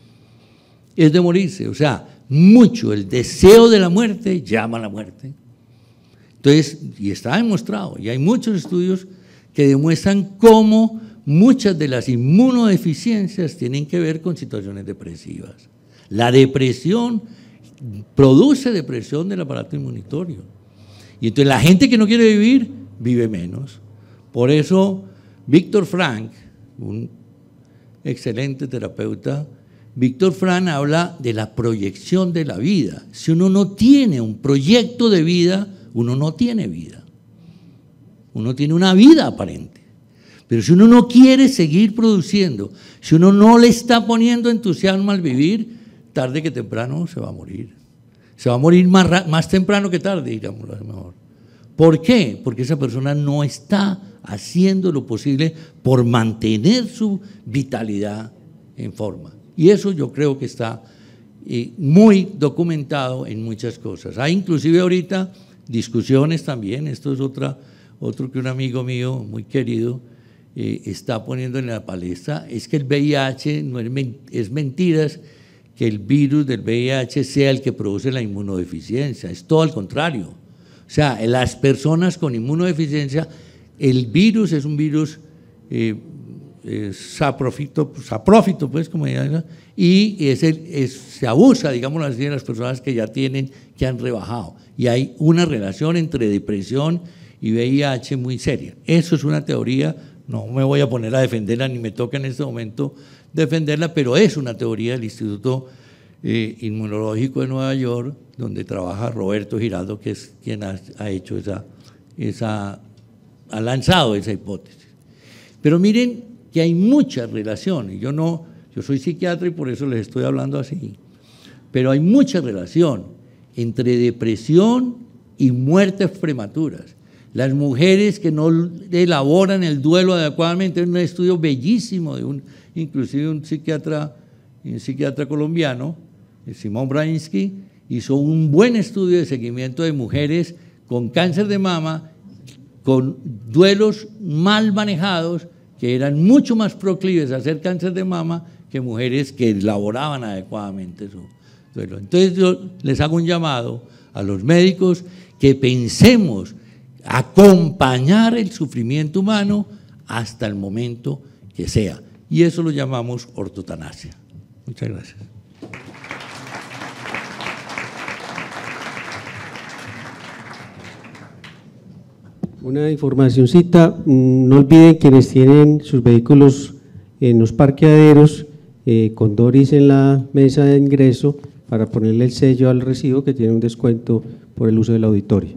Es de morirse, o sea, mucho el deseo de la muerte llama a la muerte. Entonces, y está demostrado, y hay muchos estudios que demuestran cómo muchas de las inmunodeficiencias tienen que ver con situaciones depresivas. La depresión produce depresión del aparato inmunitario. Y entonces la gente que no quiere vivir, vive menos. Por eso, Víctor Frank, un excelente terapeuta, Víctor Frank habla de la proyección de la vida. Si uno no tiene un proyecto de vida, uno no tiene vida. Uno tiene una vida aparente. Pero si uno no quiere seguir produciendo, si uno no le está poniendo entusiasmo al vivir, tarde que temprano se va a morir. Se va a morir más temprano que tarde, digámoslo mejor. ¿Por qué? Porque esa persona no está haciendo lo posible por mantener su vitalidad en forma. Y eso yo creo que está muy documentado en muchas cosas. Hay inclusive ahorita discusiones también, esto es otro que un amigo mío muy querido está poniendo en la palestra, es que el VIH no es mentiras que el virus del VIH sea el que produce la inmunodeficiencia, es todo al contrario. O sea, las personas con inmunodeficiencia, el virus es un virus saprófito, pues, como digan, y se abusa, digámoslo así, de las personas que ya que han rebajado. Y hay una relación entre depresión y VIH muy seria. Eso es una teoría, no me voy a poner a defenderla, ni me toca en este momento defenderla, pero es una teoría del Instituto Inmunológico de Nueva York, donde trabaja Roberto Giraldo, que es quien ha hecho ha lanzado esa hipótesis. Pero miren que hay muchas relaciones, yo soy psiquiatra y por eso les estoy hablando así, pero hay mucha relación entre depresión y muertes prematuras. Las mujeres que no elaboran el duelo adecuadamente, es un estudio bellísimo inclusive un psiquiatra colombiano, Simón Brainsky, hizo un buen estudio de seguimiento de mujeres con cáncer de mama, con duelos mal manejados, que eran mucho más proclives a hacer cáncer de mama que mujeres que elaboraban adecuadamente su duelo. Entonces yo les hago un llamado a los médicos que pensemos acompañar el sufrimiento humano hasta el momento que sea. Y eso lo llamamos ortotanasia. Muchas gracias. Una informacioncita, no olviden quienes tienen sus vehículos en los parqueaderos, con Doris en la mesa de ingreso para ponerle el sello al recibo que tiene un descuento por el uso del auditorio.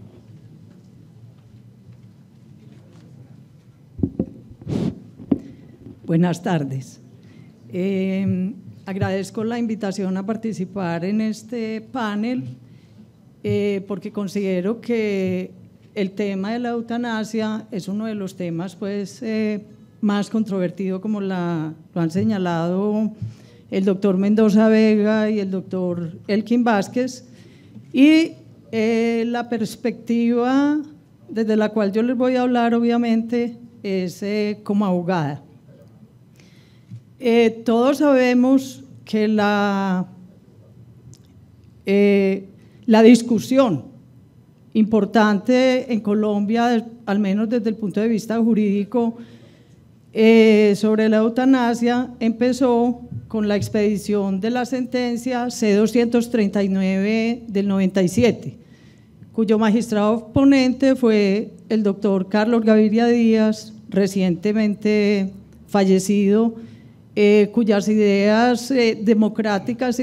Buenas tardes. Agradezco la invitación a participar en este panel porque considero que el tema de la eutanasia es uno de los temas pues, más controvertido, como lo han señalado el doctor Mendoza Vega y el doctor Elkin Vázquez, y la perspectiva desde la cual yo les voy a hablar, obviamente, es como abogada. Todos sabemos que la discusión importante en Colombia, al menos desde el punto de vista jurídico, sobre la eutanasia, empezó con la expedición de la sentencia C-239 del 97, cuyo magistrado ponente fue el doctor Carlos Gaviria Díaz, recientemente fallecido, a cuyas ideas democráticas y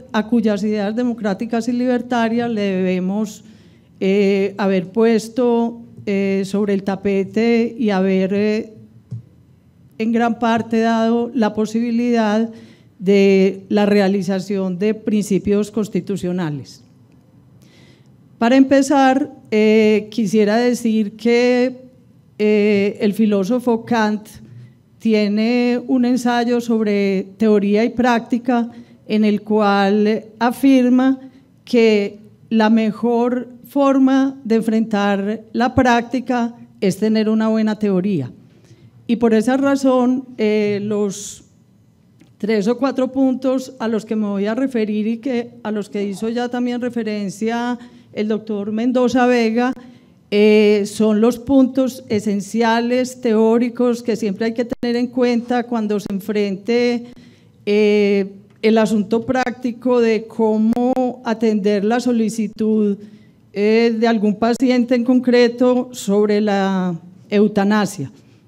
libertarias le debemos haber puesto sobre el tapete y haber en gran parte dado la posibilidad de la realización de principios constitucionales. Para empezar, quisiera decir que el filósofo Kant tiene un ensayo sobre teoría y práctica en el cual afirma que la mejor forma de enfrentar la práctica es tener una buena teoría. Y por esa razón, los 3 o 4 puntos a los que me voy a referir y a los que hizo ya también referencia el doctor Mendoza Vega, son los puntos esenciales, teóricos, que siempre hay que tener en cuenta cuando se enfrente el asunto práctico de cómo atender la solicitud de algún paciente en concreto sobre la eutanasia.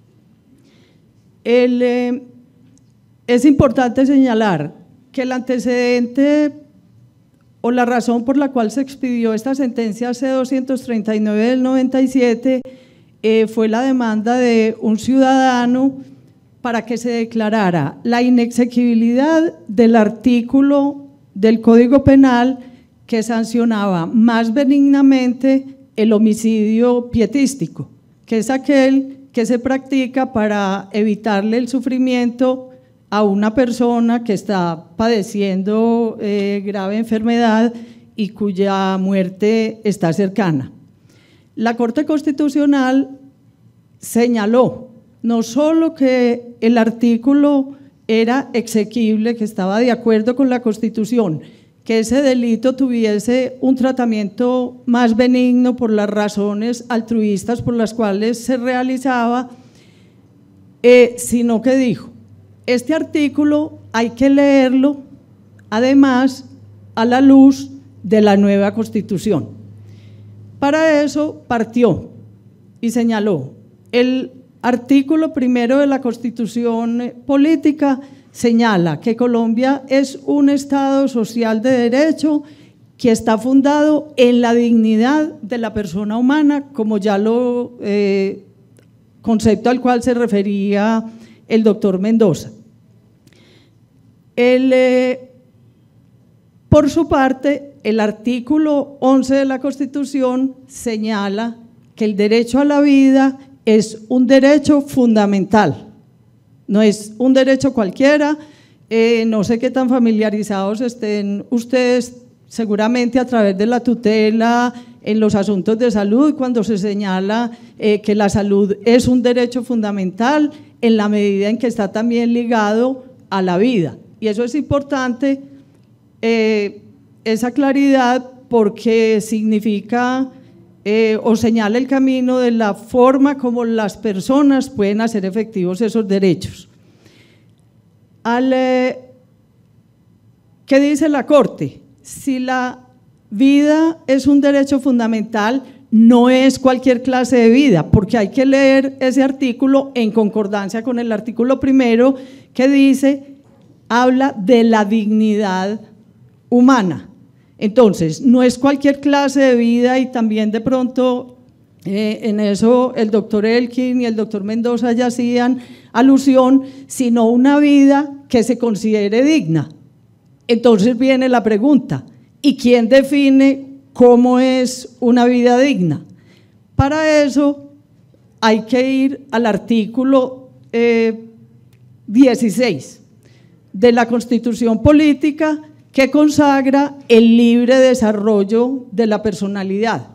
Es importante señalar que el antecedente o la razón por la cual se expidió esta sentencia C-239 del 97 fue la demanda de un ciudadano para que se declarara la inexequibilidad del artículo del Código Penal que sancionaba más benignamente el homicidio pietístico, que es aquel que se practica para evitarle el sufrimiento a una persona que está padeciendo grave enfermedad y cuya muerte está cercana. La Corte Constitucional señaló no solo que el artículo era exequible, que estaba de acuerdo con la Constitución, que ese delito tuviese un tratamiento más benigno por las razones altruistas por las cuales se realizaba, sino que dijo, este artículo hay que leerlo, además, a la luz de la nueva Constitución. Para eso partió y señaló, el artículo 1 de la Constitución Política señala que Colombia es un Estado social de derecho que está fundado en la dignidad de la persona humana, como ya lo concepto al cual se refería el doctor Mendoza. Por su parte, el artículo 11 de la Constitución señala que el derecho a la vida es un derecho fundamental. No es un derecho cualquiera, no sé qué tan familiarizados estén ustedes, seguramente a través de la tutela en los asuntos de salud, cuando se señala que la salud es un derecho fundamental en la medida en que está también ligado a la vida. Y eso es importante, esa claridad, porque significa o señala el camino de la forma como las personas pueden hacer efectivos esos derechos. ¿Qué dice la Corte? Si la vida es un derecho fundamental, no es cualquier clase de vida, porque hay que leer ese artículo en concordancia con el artículo 1 que dice, habla de la dignidad humana. Entonces, no es cualquier clase de vida, y también de pronto en eso el doctor Elkin y el doctor Mendoza ya hacían alusión, sino una vida que se considere digna. Entonces viene la pregunta, ¿y quién define cómo es una vida digna? Para eso hay que ir al artículo 16, de la Constitución Política que consagra el libre desarrollo de la personalidad.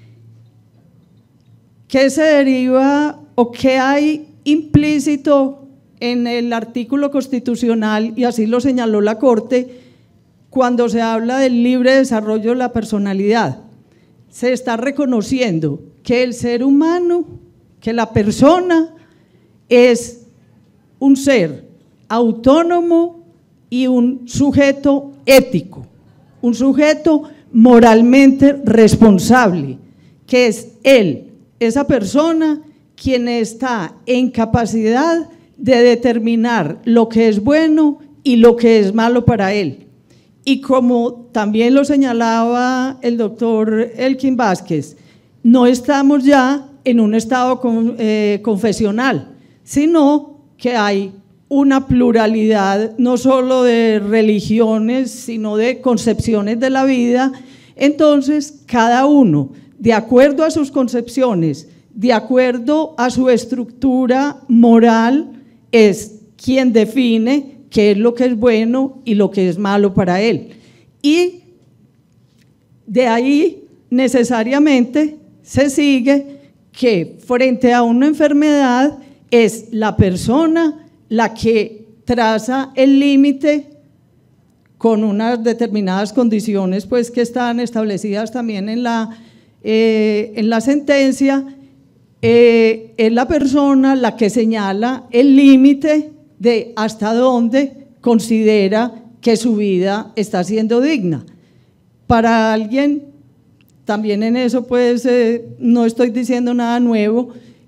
¿Qué se deriva o qué hay implícito en el artículo constitucional, y así lo señaló la Corte, cuando se habla del libre desarrollo de la personalidad? Se está reconociendo que el ser humano, que la persona es un ser autónomo y un sujeto ético, un sujeto moralmente responsable, que es él, esa persona, quien está en capacidad de determinar lo que es bueno y lo que es malo para él. Y como también lo señalaba el doctor Elkin Vázquez, no estamos ya en un estado confesional, sino que hay una pluralidad no solo de religiones, sino de concepciones de la vida. Entonces, cada uno, de acuerdo a sus concepciones, de acuerdo a su estructura moral, es quien define qué es lo que es bueno y lo que es malo para él. Y de ahí necesariamente se sigue que frente a una enfermedad es la persona la que traza el límite con unas determinadas condiciones pues, que están establecidas también en la sentencia. Es la persona la que señala el límite de hasta dónde considera que su vida está siendo digna. Para alguien, también en eso pues no estoy diciendo nada nuevo,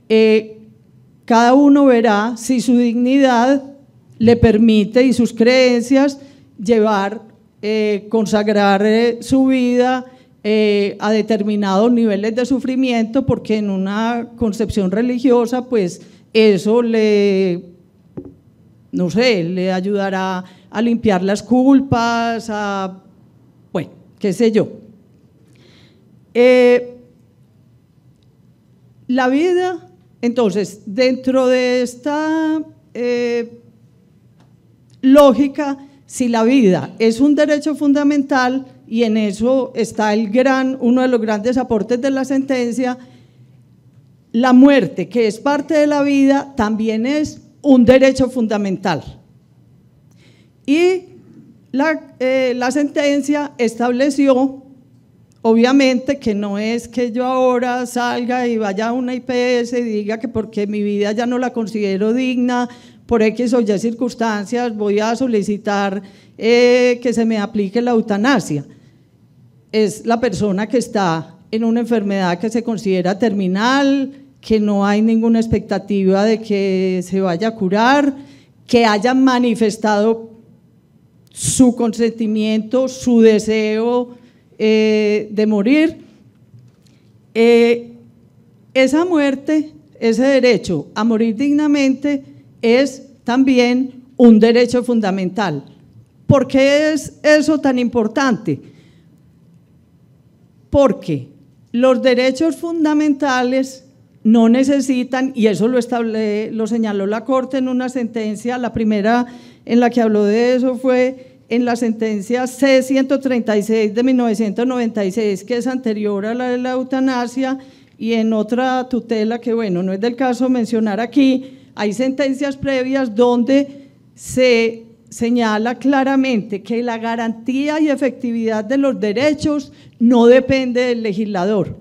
cada uno verá si su dignidad le permite y sus creencias llevar, consagrar su vida a determinados niveles de sufrimiento, porque en una concepción religiosa pues eso le, no sé, le ayudará a limpiar las culpas, a, bueno, qué sé yo. La vida, entonces, dentro de esta lógica, si la vida es un derecho fundamental, y en eso está uno de los grandes aportes de la sentencia, la muerte, que es parte de la vida, también es un derecho fundamental. Y la sentencia estableció, obviamente, que no es que yo ahora salga y vaya a una IPS y diga que porque mi vida ya no la considero digna, por X o Y circunstancias voy a solicitar que se me aplique la eutanasia. Es la persona que está en una enfermedad que se considera terminal, que no hay ninguna expectativa de que se vaya a curar, que haya manifestado su consentimiento, su deseo de morir. Esa muerte, ese derecho a morir dignamente es también un derecho fundamental. ¿Por qué es eso tan importante? Porque los derechos fundamentales no necesitan, y eso lo señaló la Corte en una sentencia, la primera en la que habló de eso fue en la sentencia C-136 de 1996, que es anterior a la de la eutanasia, y en otra tutela que, bueno, no es del caso mencionar aquí, hay sentencias previas donde se señala claramente que la garantía y efectividad de los derechos no depende del legislador.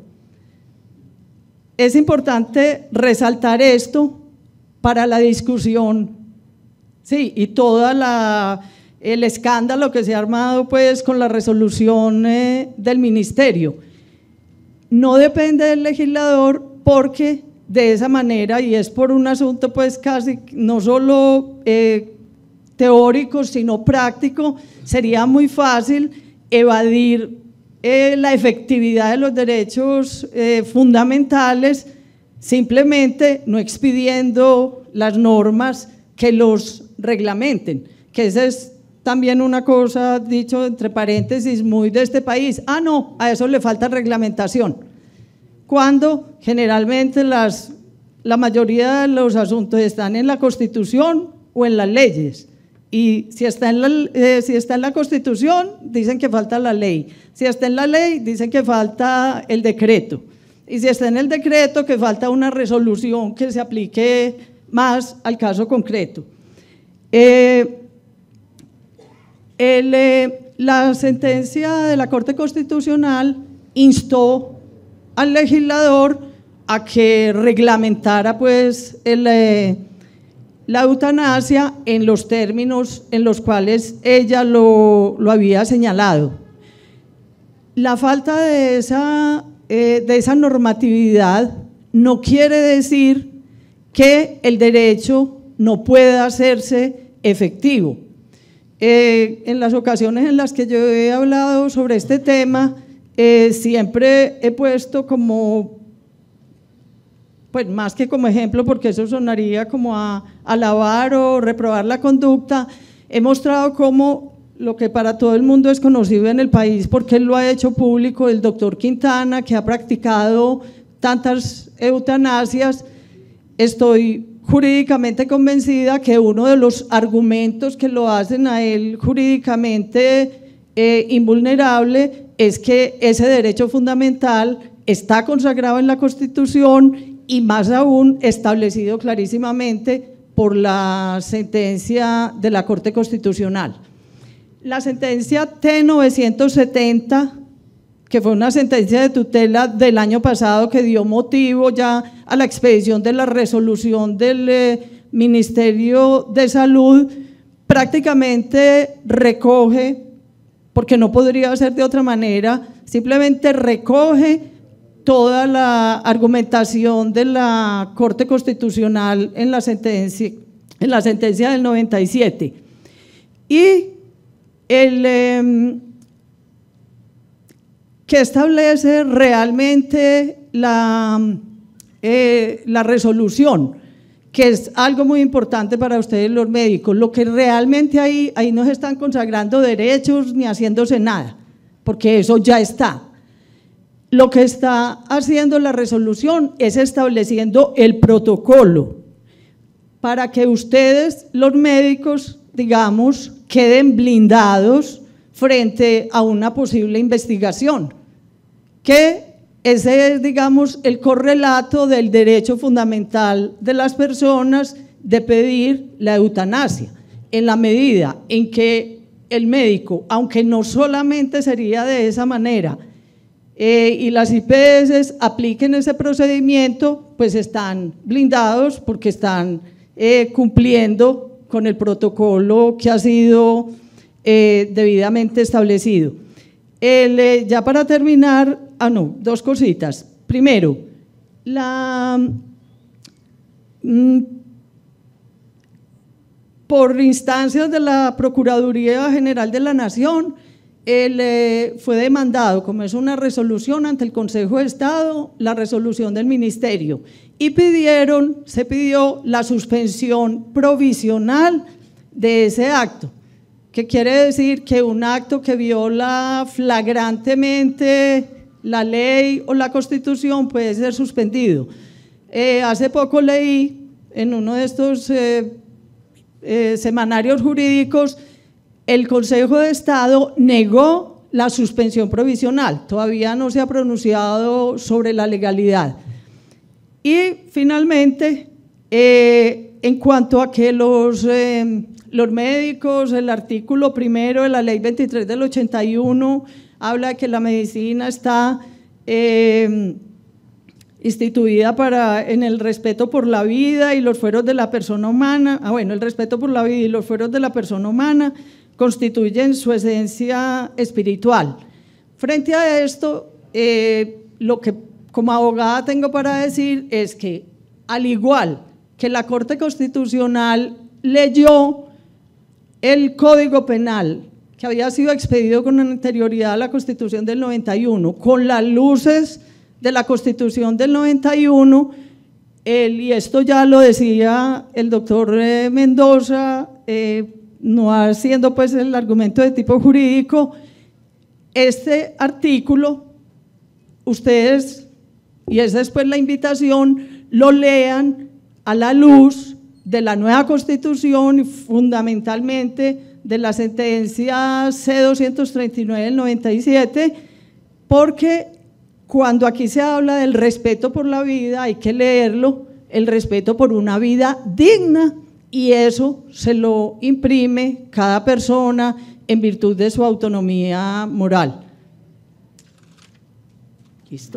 Es importante resaltar esto para la discusión, sí, y todo el escándalo que se ha armado pues con la resolución del ministerio. No depende del legislador porque de esa manera, y es por un asunto pues casi no solo teórico sino práctico, sería muy fácil evadir la efectividad de los derechos fundamentales simplemente no expidiendo las normas que los reglamenten, que esa es también una cosa, dicho entre paréntesis, muy de este país. Ah, no, a eso le falta reglamentación, cuando generalmente la mayoría de los asuntos están en la Constitución o en las leyes. Y si está en la Constitución, dicen que falta la ley. Si está en la ley, dicen que falta el decreto. Y si está en el decreto, que falta una resolución que se aplique más al caso concreto. La sentencia de la Corte Constitucional instó al legislador a que reglamentara pues la eutanasia en los términos en los cuales ella lo había señalado. La falta de esa normatividad no quiere decir que el derecho no pueda hacerse efectivo. En las ocasiones en las que yo he hablado sobre este tema, siempre he puesto como, pues más que como ejemplo, porque eso sonaría como a alabar o reprobar la conducta, he mostrado cómo lo que para todo el mundo es conocido en el país, porque él lo ha hecho público, el doctor Quintana, que ha practicado tantas eutanasias. Estoy jurídicamente convencida que uno de los argumentos que lo hacen a él jurídicamente invulnerable es que ese derecho fundamental está consagrado en la Constitución y más aún establecido clarísimamente por la sentencia de la Corte Constitucional. La sentencia T-970, que fue una sentencia de tutela del año pasado que dio motivo ya a la expedición de la resolución del Ministerio de Salud, prácticamente recoge, porque no podría ser de otra manera, simplemente recoge toda la argumentación de la Corte Constitucional en la sentencia del 97. Y que establece realmente la resolución, que es algo muy importante para ustedes los médicos. Lo que realmente ahí no se están consagrando derechos ni haciéndose nada, porque eso ya está. Lo que está haciendo la resolución es estableciendo el protocolo para que ustedes, los médicos, digamos, queden blindados frente a una posible investigación, que ese es, digamos, el correlato del derecho fundamental de las personas de pedir la eutanasia, en la medida en que el médico, aunque no solamente sería de esa manera, y las IPS apliquen ese procedimiento, pues están blindados porque están cumpliendo con el protocolo que ha sido debidamente establecido. Ya para terminar, dos cositas. Primero, por instancias de la Procuraduría General de la Nación, fue demandado, como es una resolución ante el Consejo de Estado, la resolución del Ministerio, y se pidió la suspensión provisional de ese acto, que quiere decir que un acto que viola flagrantemente la ley o la Constitución puede ser suspendido. Hace poco leí en uno de estos semanarios jurídicos, el Consejo de Estado negó la suspensión provisional, todavía no se ha pronunciado sobre la legalidad. Y finalmente, en cuanto a que los médicos, el artículo primero de la ley 23 del 81 habla de que la medicina está instituida en el respeto por la vida y los fueros de la persona humana. El respeto por la vida y los fueros de la persona humana constituyen su esencia espiritual. Frente a esto, lo que como abogada tengo para decir es que, al igual que la Corte Constitucional leyó el Código Penal, que había sido expedido con anterioridad a la Constitución del 91, con las luces de la Constitución del 91, y esto ya lo decía el doctor Mendoza, no haciendo pues el argumento de tipo jurídico, este artículo, ustedes, y es después la invitación, lo lean a la luz de la nueva Constitución y fundamentalmente de la sentencia C-239 del 97, porque cuando aquí se habla del respeto por la vida, hay que leerlo, el respeto por una vida digna, y eso se lo imprime cada persona en virtud de su autonomía moral. ¿Listo?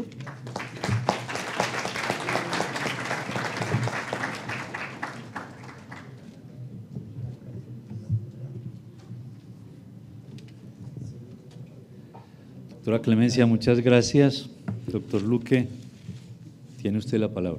Doctora Clemencia, muchas gracias. Doctor Luque, tiene usted la palabra.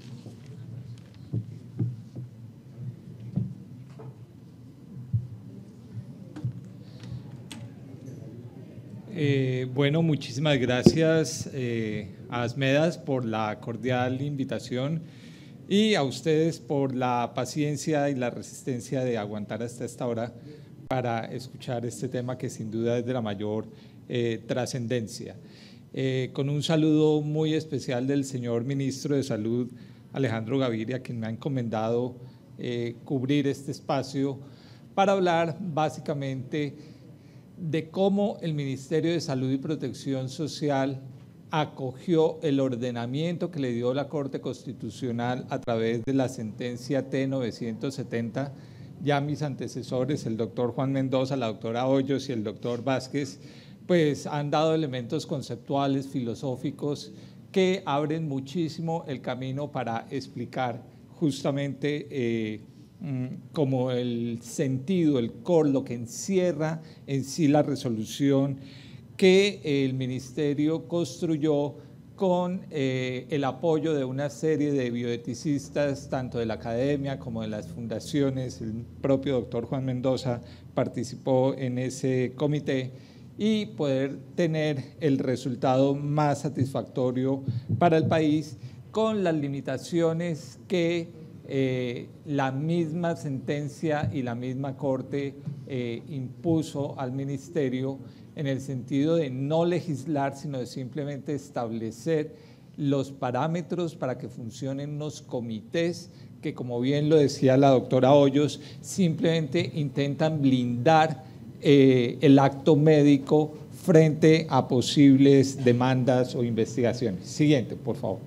Bueno, muchísimas gracias a Asmedas por la cordial invitación y a ustedes por la paciencia y la resistencia de aguantar hasta esta hora para escuchar este tema que sin duda es de la mayor trascendencia. Con un saludo muy especial del señor Ministro de Salud, Alejandro Gaviria, quien me ha encomendado cubrir este espacio para hablar básicamente de cómo el Ministerio de Salud y Protección Social acogió el ordenamiento que le dio la Corte Constitucional a través de la sentencia T-970. Ya mis antecesores, el doctor Juan Mendoza, la doctora Hoyos y el doctor Vázquez, pues han dado elementos conceptuales, filosóficos, que abren muchísimo el camino para explicar justamente como el sentido, el core, lo que encierra en sí la resolución que el Ministerio construyó con el apoyo de una serie de bioeticistas, tanto de la academia como de las fundaciones. El propio doctor Juan Mendoza participó en ese comité, y poder tener el resultado más satisfactorio para el país con las limitaciones que la misma sentencia y la misma Corte impuso al Ministerio, en el sentido de no legislar, sino de simplemente establecer los parámetros para que funcionen unos comités que, como bien lo decía la doctora Hoyos, simplemente intentan blindar el acto médico frente a posibles demandas o investigaciones. Siguiente, por favor.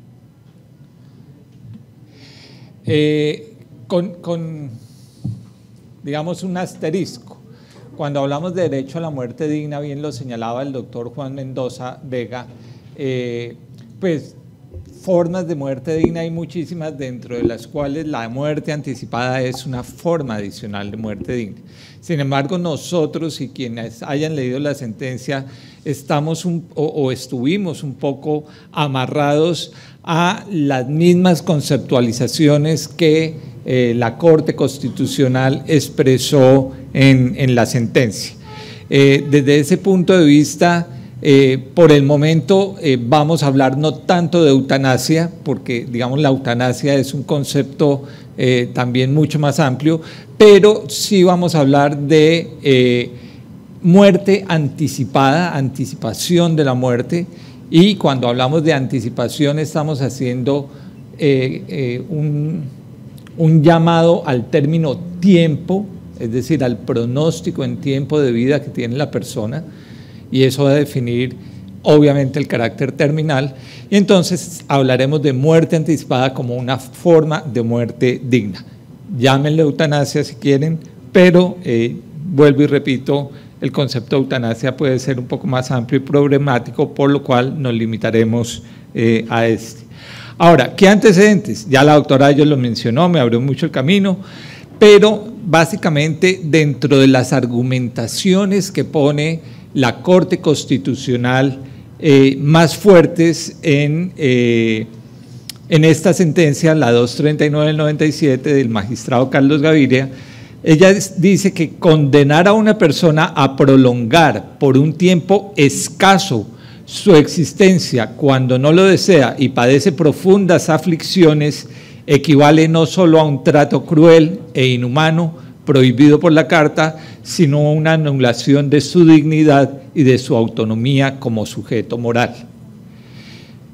Digamos, un asterisco. Cuando hablamos de derecho a la muerte digna, bien lo señalaba el doctor Juan Mendoza Vega, pues formas de muerte digna hay muchísimas, dentro de las cuales la muerte anticipada es una forma adicional de muerte digna. Sin embargo, nosotros y quienes hayan leído la sentencia estamos estuvimos un poco amarrados a las mismas conceptualizaciones que la Corte Constitucional expresó en la sentencia. Desde ese punto de vista, por el momento vamos a hablar no tanto de eutanasia, porque digamos la eutanasia es un concepto también mucho más amplio, pero sí vamos a hablar de muerte anticipada, anticipación de la muerte, y cuando hablamos de anticipación estamos haciendo un llamado al término tiempo, es decir, al pronóstico en tiempo de vida que tiene la persona, y eso va a definir obviamente el carácter terminal, y entonces hablaremos de muerte anticipada como una forma de muerte digna. Llámenle eutanasia si quieren, pero vuelvo y repito, el concepto de eutanasia puede ser un poco más amplio y problemático, por lo cual nos limitaremos a este. Ahora, ¿qué antecedentes? Ya la doctora Hoyos lo mencionó, me abrió mucho el camino, pero básicamente dentro de las argumentaciones que pone la Corte Constitucional más fuertes en esta sentencia, la 239 del 97 del magistrado Carlos Gaviria, ella dice que condenar a una persona a prolongar por un tiempo escaso su existencia cuando no lo desea y padece profundas aflicciones equivale no solo a un trato cruel e inhumano prohibido por la Carta, sino a una anulación de su dignidad y de su autonomía como sujeto moral.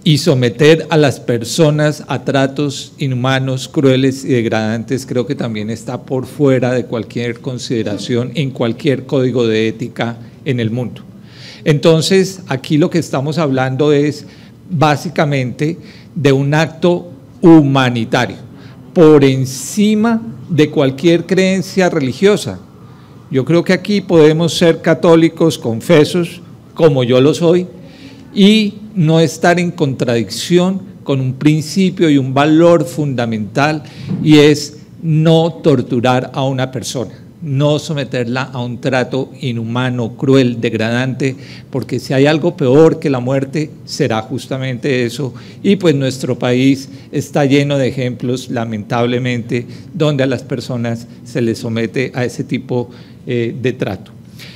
y someter a las personas a tratos inhumanos, crueles y degradantes, creo que también está por fuera de cualquier consideración en cualquier código de ética en el mundo. Entonces, aquí lo que estamos hablando es básicamente de un acto humanitario, por encima de cualquier creencia religiosa. Yo creo que aquí podemos ser católicos, confesos, como yo lo soy, y no estar en contradicción con un principio y un valor fundamental, y es no torturar a una persona, no someterla a un trato inhumano, cruel, degradante, porque si hay algo peor que la muerte, será justamente eso. Y pues nuestro país está lleno de ejemplos, lamentablemente, donde a las personas se les somete a ese tipo de trato.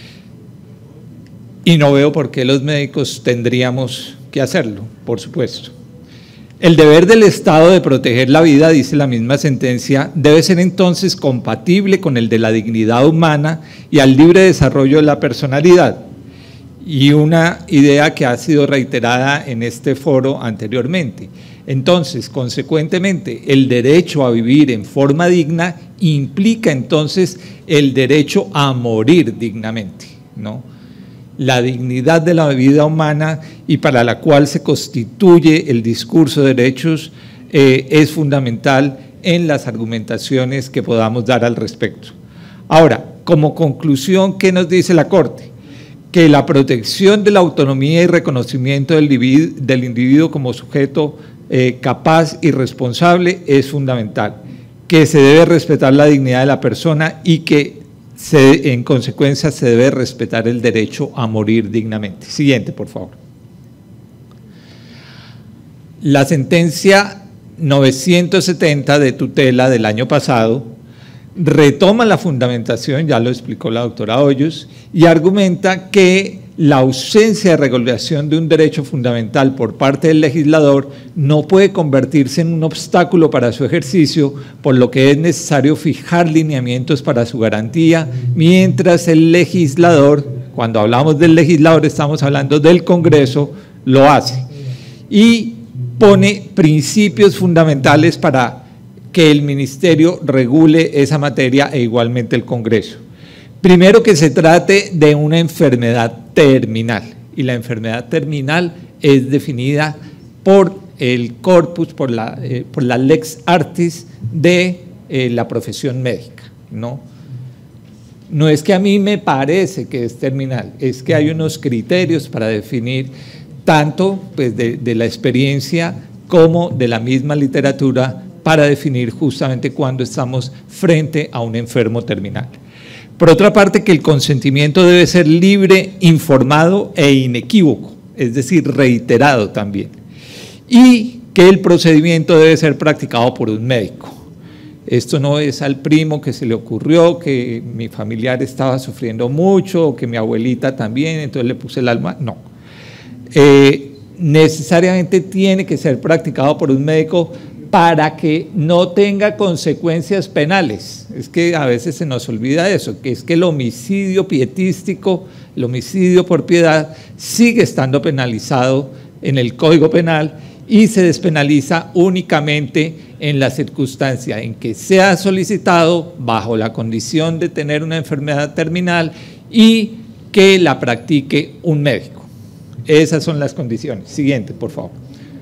Y no veo por qué los médicos tendríamos que hacerlo, por supuesto. El deber del Estado de proteger la vida, dice la misma sentencia, debe ser entonces compatible con el de la dignidad humana y al libre desarrollo de la personalidad. Y una idea que ha sido reiterada en este foro anteriormente. Entonces, consecuentemente, el derecho a vivir en forma digna implica entonces el derecho a morir dignamente, ¿no? La dignidad de la vida humana y para la cual se constituye el discurso de derechos es fundamental en las argumentaciones que podamos dar al respecto. Ahora, como conclusión, ¿qué nos dice la Corte? Que la protección de la autonomía y reconocimiento del individuo como sujeto capaz y responsable es fundamental, que se debe respetar la dignidad de la persona y que en consecuencia se debe respetar el derecho a morir dignamente. Siguiente, por favor. La sentencia 970 de tutela del año pasado retoma la fundamentación, ya lo explicó la doctora Hoyos, y argumenta que la ausencia de regulación de un derecho fundamental por parte del legislador no puede convertirse en un obstáculo para su ejercicio, por lo que es necesario fijar lineamientos para su garantía, mientras el legislador, cuando hablamos del legislador estamos hablando del Congreso, lo hace. Y pone principios fundamentales para que el Ministerio regule esa materia e igualmente el Congreso. Primero, que se trate de una enfermedad terminal, y la enfermedad terminal es definida por el corpus, por la lex artis de la profesión médica, ¿no? No es que a mí me parece que es terminal, es que hay unos criterios para definir tanto pues, de la experiencia como de la misma literatura para definir justamente cuándo estamos frente a un enfermo terminal. Por otra parte, que el consentimiento debe ser libre, informado e inequívoco, es decir, reiterado también. Y que el procedimiento debe ser practicado por un médico. Esto no es al primo que se le ocurrió, que mi familiar estaba sufriendo mucho, o que mi abuelita también, entonces le puse el alma, no. Necesariamente tiene que ser practicado por un médico para que no tenga consecuencias penales. Es que a veces se nos olvida eso, que es que el homicidio pietístico, el homicidio por piedad, sigue estando penalizado en el Código Penal y se despenaliza únicamente en la circunstancia en que sea solicitado bajo la condición de tener una enfermedad terminal y que la practique un médico. Esas son las condiciones. Siguiente, por favor.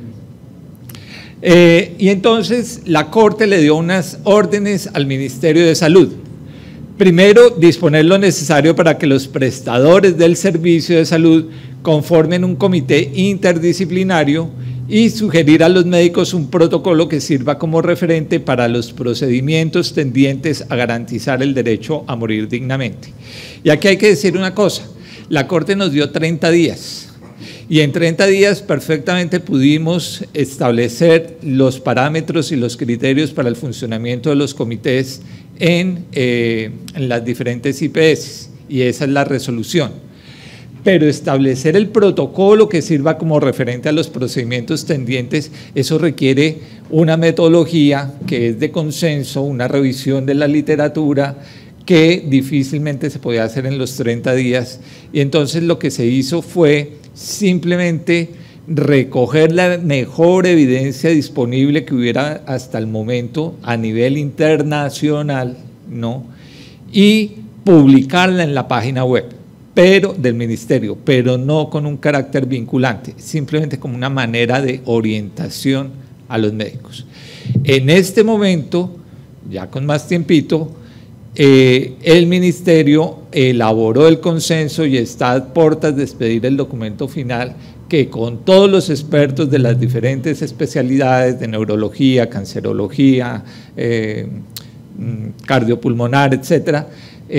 Y entonces la Corte le dio unas órdenes al Ministerio de Salud. Primero, disponer lo necesario para que los prestadores del servicio de salud conformen un comité interdisciplinario y sugerir a los médicos un protocolo que sirva como referente para los procedimientos tendientes a garantizar el derecho a morir dignamente. Y aquí hay que decir una cosa, la Corte nos dio 30 días. Y en 30 días perfectamente pudimos establecer los parámetros y los criterios para el funcionamiento de los comités en las diferentes IPS, y esa es la resolución. Pero establecer el protocolo que sirva como referente a los procedimientos tendientes, eso requiere una metodología que es de consenso, una revisión de la literatura, que difícilmente se podía hacer en los 30 días. Y entonces lo que se hizo fue simplemente recoger la mejor evidencia disponible que hubiera hasta el momento a nivel internacional, ¿no? Y publicarla en la página web del ministerio, pero no con un carácter vinculante, simplemente como una manera de orientación a los médicos. En este momento, ya con más tiempito, el ministerio elaboró el consenso y está a puertas de expedir el documento final, que con todos los expertos de las diferentes especialidades de neurología, cancerología, cardiopulmonar, etcétera,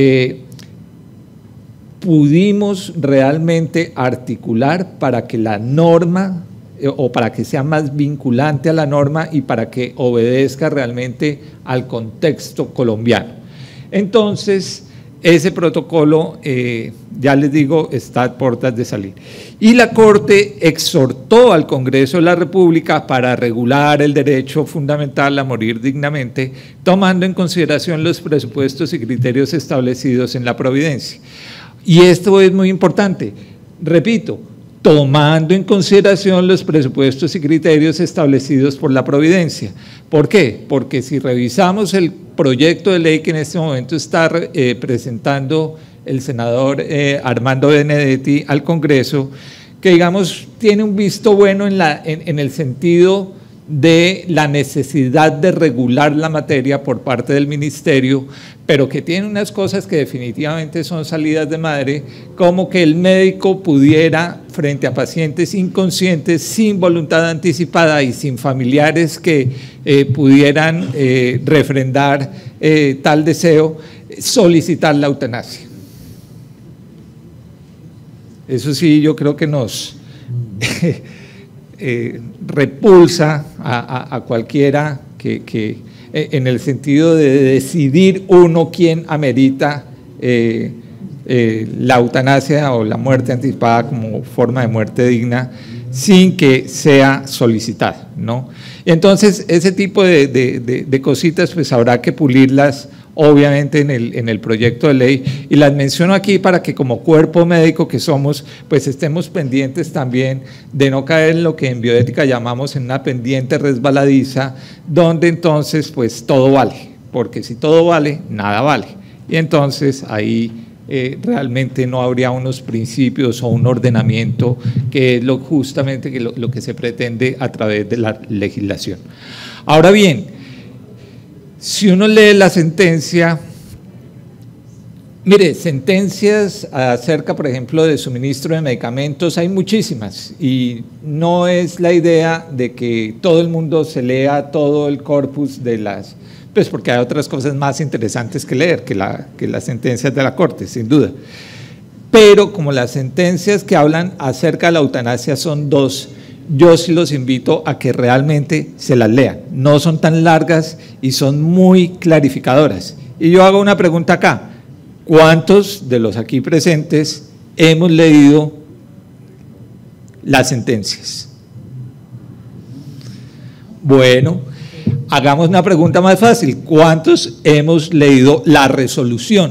pudimos realmente articular para que la norma o para que sea más vinculante a la norma y para que obedezca realmente al contexto colombiano. Entonces, ese protocolo, ya les digo, está a puertas de salir. Y la Corte exhortó al Congreso de la República para regular el derecho fundamental a morir dignamente, tomando en consideración los presupuestos y criterios establecidos en la Providencia. Y esto es muy importante, repito, tomando en consideración los presupuestos y criterios establecidos por la Providencia. ¿Por qué? Porque si revisamos el proyecto de ley que en este momento está presentando el senador Armando Benedetti al Congreso, que digamos tiene un visto bueno en el sentido de la necesidad de regular la materia por parte del ministerio, pero que tiene unas cosas que definitivamente son salidas de madre, como que el médico pudiera, frente a pacientes inconscientes, sin voluntad anticipada y sin familiares que pudieran refrendar tal deseo, solicitar la eutanasia. Eso sí, yo creo que nos repulsa a cualquiera que en el sentido de decidir uno quién amerita la eutanasia o la muerte anticipada como forma de muerte digna sin que sea solicitada, ¿no? Entonces, ese tipo de cositas pues habrá que pulirlas obviamente en el proyecto de ley, y las menciono aquí para que como cuerpo médico que somos, pues estemos pendientes también de no caer en lo que en bioética llamamos en una pendiente resbaladiza, donde entonces pues todo vale, porque si todo vale, nada vale, y entonces ahí realmente no habría unos principios o un ordenamiento que es justamente lo que se pretende a través de la legislación. Ahora bien, si uno lee la sentencia, mire, sentencias acerca, por ejemplo, de suministro de medicamentos, hay muchísimas, y no es la idea de que todo el mundo se lea todo el corpus de las, pues porque hay otras cosas más interesantes que leer que las sentencias de la Corte, sin duda. Pero como las sentencias que hablan acerca de la eutanasia son dos, yo sí los invito a que realmente se las lean. No son tan largas y son muy clarificadoras. Y yo hago una pregunta acá. ¿Cuántos de los aquí presentes hemos leído las sentencias? Bueno, hagamos una pregunta más fácil. ¿Cuántos hemos leído la resolución?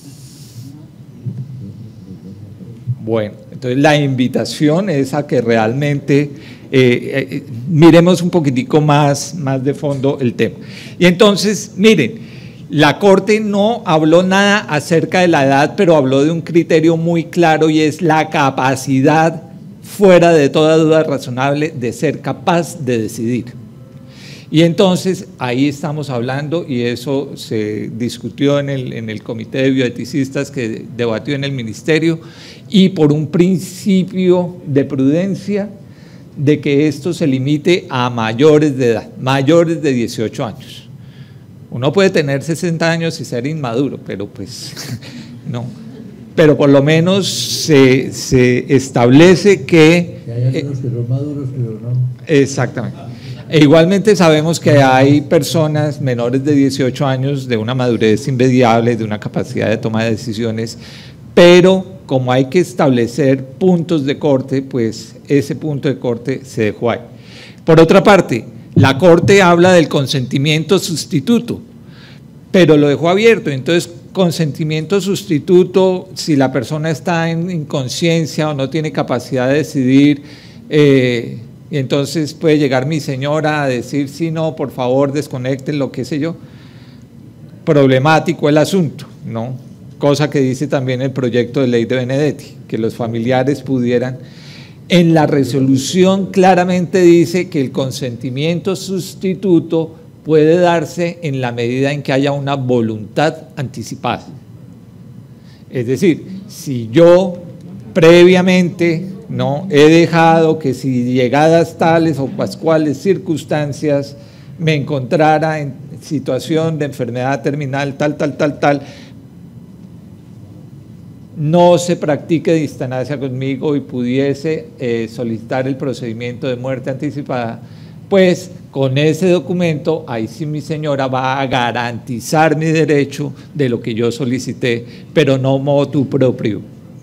Bueno, entonces la invitación es a que realmente miremos un poquitico más de fondo el tema. Y entonces, miren, la Corte no habló nada acerca de la edad, pero habló de un criterio muy claro y es la capacidad, fuera de toda duda razonable, de ser capaz de decidir. Y entonces ahí estamos hablando, y eso se discutió en el comité de bioeticistas que debatió en el ministerio, y por un principio de prudencia de que esto se limite a mayores de edad, mayores de 18 años. Uno puede tener 60 años y ser inmaduro, pero pues no. Pero por lo menos se establece que… hay algunos que son maduros, pero no. Exactamente. E igualmente sabemos que hay personas menores de 18 años de una madurez inmediable, de una capacidad de toma de decisiones, pero como hay que establecer puntos de corte, pues ese punto de corte se dejó ahí. Por otra parte, la Corte habla del consentimiento sustituto, pero lo dejó abierto. Entonces, consentimiento sustituto, si la persona está en inconsciencia o no tiene capacidad de decidir, y entonces puede llegar mi señora a decir, sí, no, por favor, desconecten, lo que sé yo. Problemático el asunto, ¿no? Cosa que dice también el proyecto de ley de Benedetti, que los familiares pudieran. En la resolución claramente dice que el consentimiento sustituto puede darse en la medida en que haya una voluntad anticipada. Es decir, si yo previamente no he dejado que si llegadas tales o pascuales circunstancias me encontrara en situación de enfermedad terminal tal, no se practique distancia conmigo y pudiese solicitar el procedimiento de muerte anticipada, pues con ese documento, ahí sí mi señora va a garantizar mi derecho de lo que yo solicité, pero no motu proprio.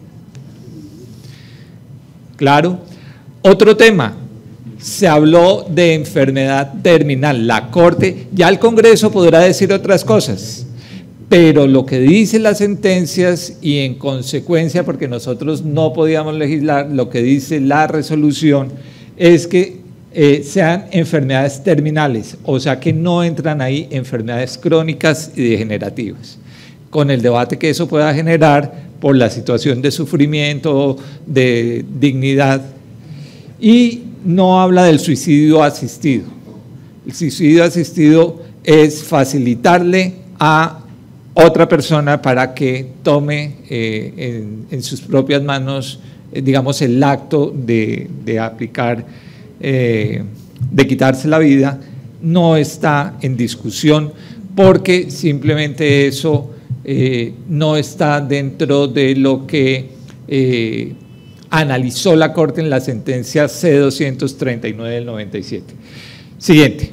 ¿Claro? Otro tema, se habló de enfermedad terminal. La Corte, ya el Congreso podrá decir otras cosas, pero lo que dicen las sentencias y en consecuencia, porque nosotros no podíamos legislar, lo que dice la resolución es que sean enfermedades terminales, o sea que no entran ahí enfermedades crónicas y degenerativas, con el debate que eso pueda generar por la situación de sufrimiento, de dignidad, y no habla del suicidio asistido. El suicidio asistido es facilitarle a otra persona para que tome en sus propias manos, digamos, el acto de aplicar, de quitarse la vida. No está en discusión porque simplemente eso no está dentro de lo que analizó la Corte en la sentencia C-239 del 97. Siguiente.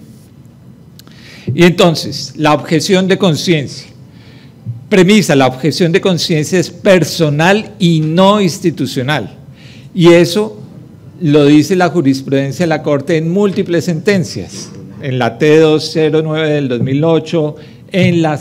Y entonces, la objeción de conciencia. Premisa, la objeción de conciencia es personal y no institucional. Y eso lo dice la jurisprudencia de la Corte en múltiples sentencias. En la T-209 del 2008, en la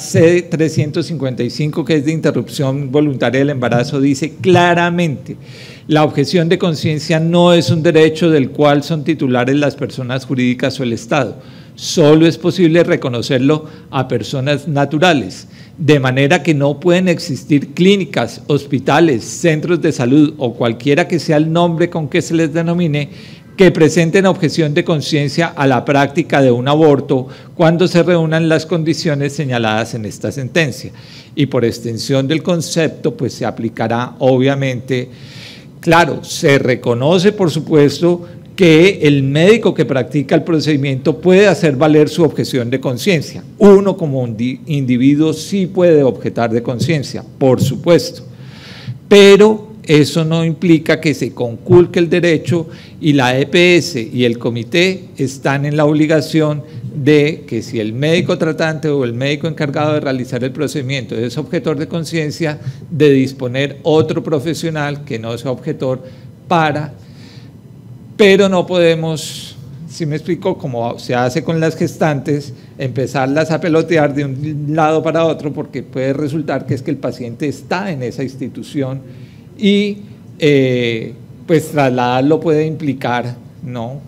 C-355, que es de interrupción voluntaria del embarazo, dice claramente: la objeción de conciencia no es un derecho del cual son titulares las personas jurídicas o el Estado. Solo es posible reconocerlo a personas naturales, de manera que no pueden existir clínicas, hospitales, centros de salud o cualquiera que sea el nombre con que se les denomine, que presenten objeción de conciencia a la práctica de un aborto cuando se reúnan las condiciones señaladas en esta sentencia. Y por extensión del concepto, pues se aplicará obviamente, claro, se reconoce por supuesto que el médico que practica el procedimiento puede hacer valer su objeción de conciencia. Uno como individuo sí puede objetar de conciencia, por supuesto, pero eso no implica que se conculque el derecho, y la EPS y el comité están en la obligación de que si el médico tratante o el médico encargado de realizar el procedimiento es objetor de conciencia, de disponer otro profesional que no sea objetor para... Pero no podemos, si me explico, como se hace con las gestantes, empezarlas a pelotear de un lado para otro, porque puede resultar que es que el paciente está en esa institución y pues trasladarlo puede implicar, ¿no?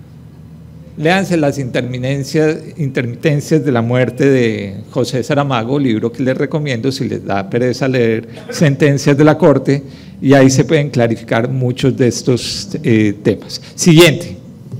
Léanse las intermitencias de la muerte de José Saramago, libro que les recomiendo si les da pereza leer sentencias de la Corte, y ahí se pueden clarificar muchos de estos temas. Siguiente.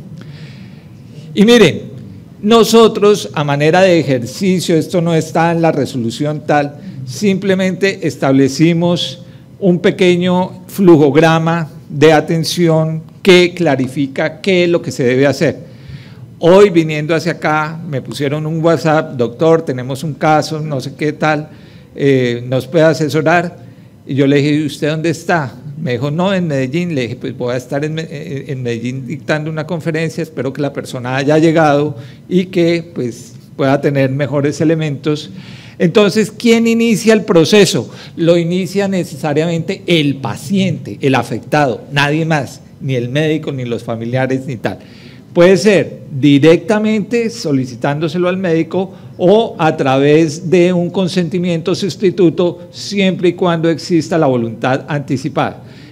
Y miren, nosotros a manera de ejercicio, esto no está en la resolución tal, simplemente establecimos un pequeño flujograma de atención que clarifica qué es lo que se debe hacer. Hoy viniendo hacia acá me pusieron un WhatsApp: doctor, tenemos un caso, no sé qué tal, ¿nos puede asesorar? Y yo le dije: ¿y usted dónde está? Me dijo: no, en Medellín. Le dije: pues voy a estar en Medellín dictando una conferencia, espero que la persona haya llegado y que pues pueda tener mejores elementos. Entonces, ¿quién inicia el proceso? Lo inicia necesariamente el paciente, el afectado, nadie más, ni el médico, ni los familiares, ni tal. Puede ser directamente solicitándoselo al médico o a través de un consentimiento sustituto, siempre y cuando exista la voluntad anticipada.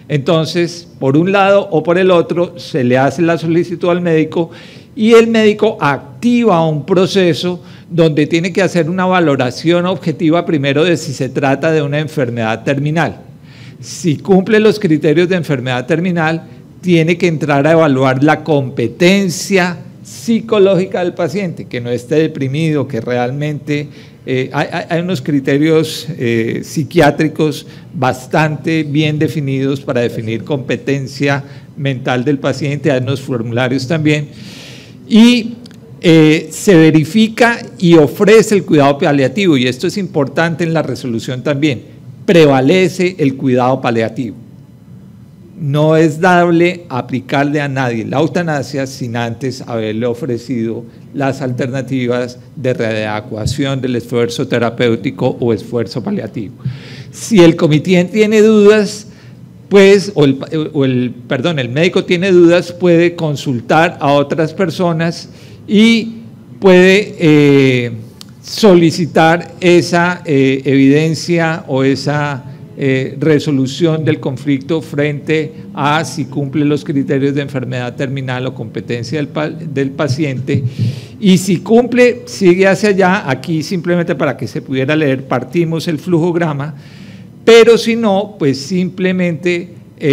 Entonces, por un lado o por el otro, se le hace la solicitud al médico y el médico activa un proceso donde tiene que hacer una valoración objetiva primero de si se trata de una enfermedad terminal. Si cumple los criterios de enfermedad terminal, tiene que entrar a evaluar la competencia psicológica del paciente, que no esté deprimido, que realmente hay unos criterios psiquiátricos bastante bien definidos para definir competencia mental del paciente, hay unos formularios también, y se verifica y ofrece el cuidado paliativo, y esto es importante en la resolución también, prevalece el cuidado paliativo. No es dable aplicarle a nadie la eutanasia sin antes haberle ofrecido las alternativas de readecuación del esfuerzo terapéutico o esfuerzo paliativo. Si el comité tiene dudas, pues, el médico tiene dudas, puede consultar a otras personas y puede solicitar esa evidencia o esa resolución del conflicto frente a si cumple los criterios de enfermedad terminal o competencia del paciente, y si cumple, sigue hacia allá. Aquí simplemente para que se pudiera leer, partimos el flujograma, pero si no, pues simplemente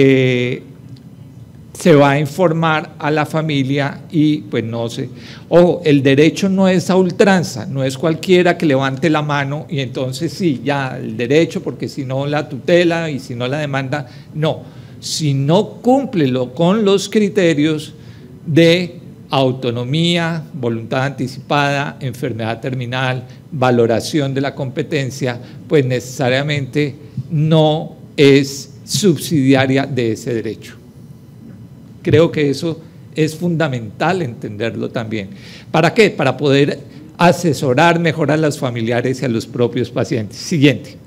se va a informar a la familia y pues no sé. Ojo, el derecho no es a ultranza, no es cualquiera que levante la mano y entonces sí, ya el derecho, porque si no la tutela y si no la demanda, no. Si no cumple con los criterios de autonomía, voluntad anticipada, enfermedad terminal, valoración de la competencia, pues necesariamente no es subsidiaria de ese derecho. Creo que eso es fundamental entenderlo también. ¿Para qué? Para poder asesorar mejor a los familiares y a los propios pacientes. Siguiente.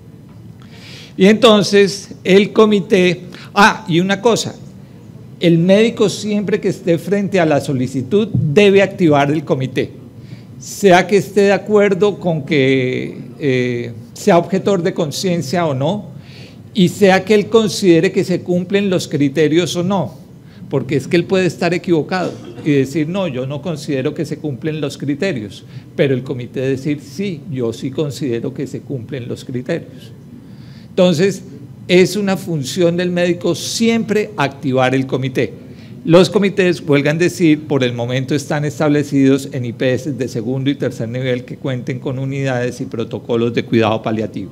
Y entonces el comité, y una cosa, el médico siempre que esté frente a la solicitud debe activar el comité, sea que esté de acuerdo con que sea objetor de conciencia o no, y sea que él considere que se cumplen los criterios o no. Porque es que él puede estar equivocado y decir, no, yo no considero que se cumplen los criterios, pero el comité decir, sí, yo sí considero que se cumplen los criterios. Entonces, es una función del médico siempre activar el comité. Los comités, huelgan decir, por el momento están establecidos en IPS de segundo y tercer nivel que cuenten con unidades y protocolos de cuidado paliativo.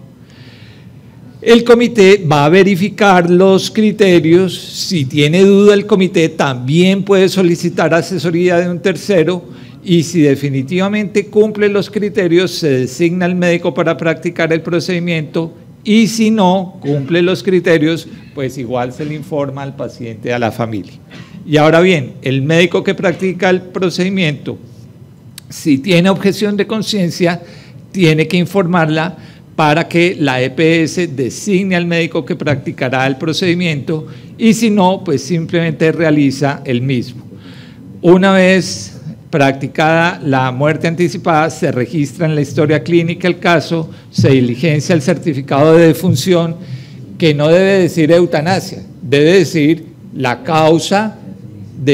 El comité va a verificar los criterios. Si tiene duda el comité también puede solicitar asesoría de un tercero, y si definitivamente cumple los criterios se designa al médico para practicar el procedimiento, y si no cumple los criterios pues igual se le informa al paciente y a la familia. Y ahora bien, el médico que practica el procedimiento, si tiene objeción de conciencia, tiene que informarla para que la EPS designe al médico que practicará el procedimiento, y si no, pues simplemente realiza el mismo. Una vez practicada la muerte anticipada, se registra en la historia clínica el caso, se diligencia el certificado de defunción, que no debe decir eutanasia, debe decir la causa de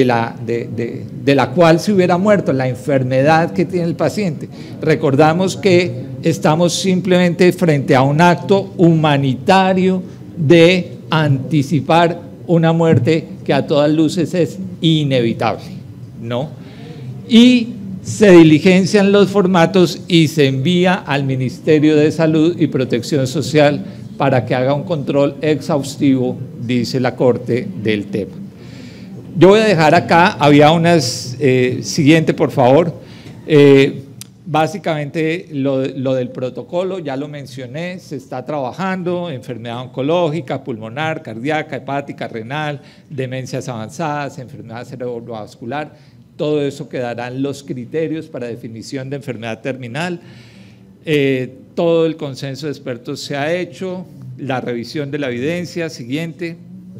la cual se hubiera muerto, la enfermedad que tiene el paciente. Recordamos que estamos simplemente frente a un acto humanitario de anticipar una muerte que a todas luces es inevitable, ¿no? Y se diligencian los formatos y se envía al Ministerio de Salud y Protección Social para que haga un control exhaustivo, dice la Corte, del tema. Yo voy a dejar acá, había unas, siguiente por favor, básicamente lo del protocolo, ya lo mencioné, se está trabajando, enfermedad oncológica, pulmonar, cardíaca, hepática, renal, demencias avanzadas, enfermedad cerebrovascular, todo eso quedarán los criterios para definición de enfermedad terminal. Todo el consenso de expertos se ha hecho, la revisión de la evidencia, siguiente,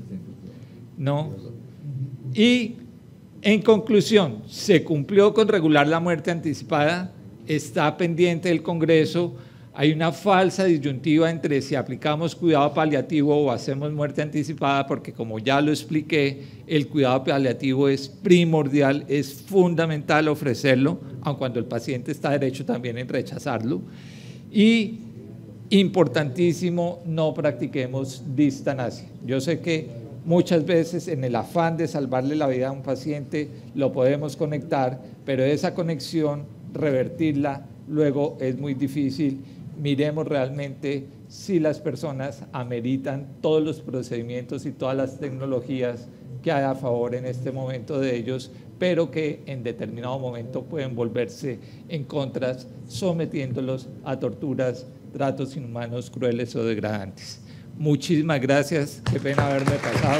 no. Y en conclusión, se cumplió con regular la muerte anticipada, está pendiente del Congreso, Hay una falsa disyuntiva entre si aplicamos cuidado paliativo o hacemos muerte anticipada, porque como ya lo expliqué, el cuidado paliativo es primordial, es fundamental ofrecerlo, aun cuando el paciente está derecho también en rechazarlo. Y importantísimo, no practiquemos distanasia. Yo sé que muchas veces en el afán de salvarle la vida a un paciente lo podemos conectar, pero esa conexión, revertirla luego es muy difícil. Miremos realmente si las personas ameritan todos los procedimientos y todas las tecnologías que hay a favor en este momento de ellos, pero que en determinado momento pueden volverse en contra, sometiéndolos a torturas, tratos inhumanos, crueles o degradantes. Muchísimas gracias, qué pena haberme pasado.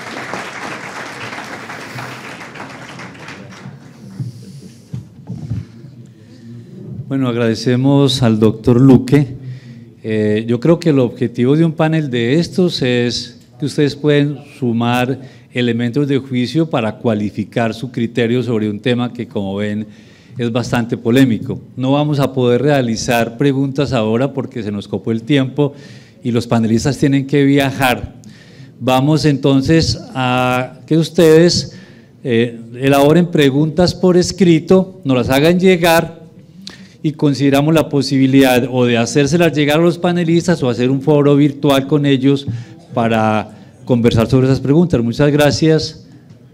Bueno, agradecemos al doctor Luque. Yo creo que el objetivo de un panel de estos es que ustedes pueden sumar elementos de juicio para cualificar su criterio sobre un tema que, como ven, es bastante polémico. No vamos a poder realizar preguntas ahora porque se nos copó el tiempo y los panelistas tienen que viajar. Vamos entonces a que ustedes elaboren preguntas por escrito, nos las hagan llegar y consideramos la posibilidad o de hacérselas llegar a los panelistas o hacer un foro virtual con ellos para conversar sobre esas preguntas. Muchas gracias.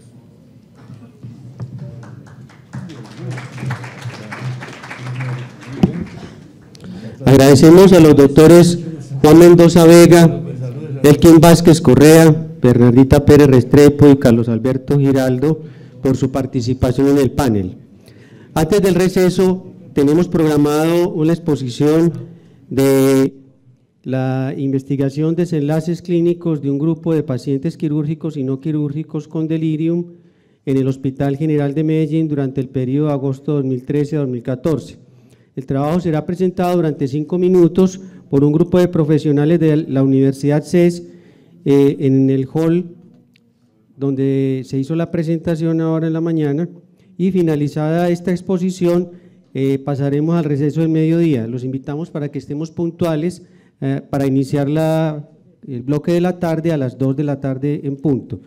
Agradecemos a los doctores Juan Mendoza Vega, Elkin Vázquez Correa, Bernardita Pérez Restrepo y Carlos Alberto Giraldo por su participación en el panel. Antes del receso, tenemos programado una exposición de la investigación de desenlaces clínicos de un grupo de pacientes quirúrgicos y no quirúrgicos con delirium en el Hospital General de Medellín durante el periodo de agosto 2013 a 2014. El trabajo será presentado durante 5 minutos por un grupo de profesionales de la Universidad CES en el hall donde se hizo la presentación ahora en la mañana, y finalizada esta exposición pasaremos al receso del mediodía. Los invitamos para que estemos puntuales para iniciar el bloque de la tarde a las 2 de la tarde en punto.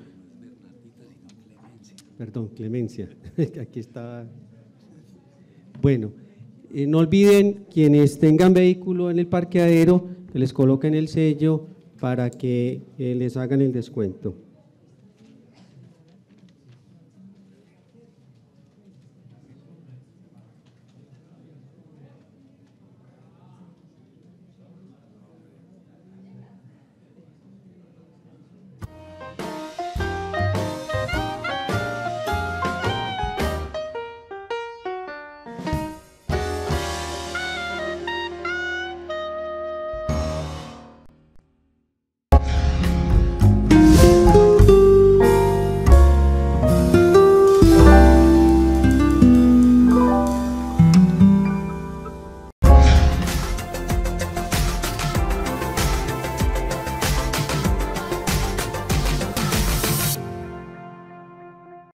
Perdón, Clemencia, aquí está. Bueno, no olviden, quienes tengan vehículo en el parqueadero, que les coloquen el sello para que les hagan el descuento.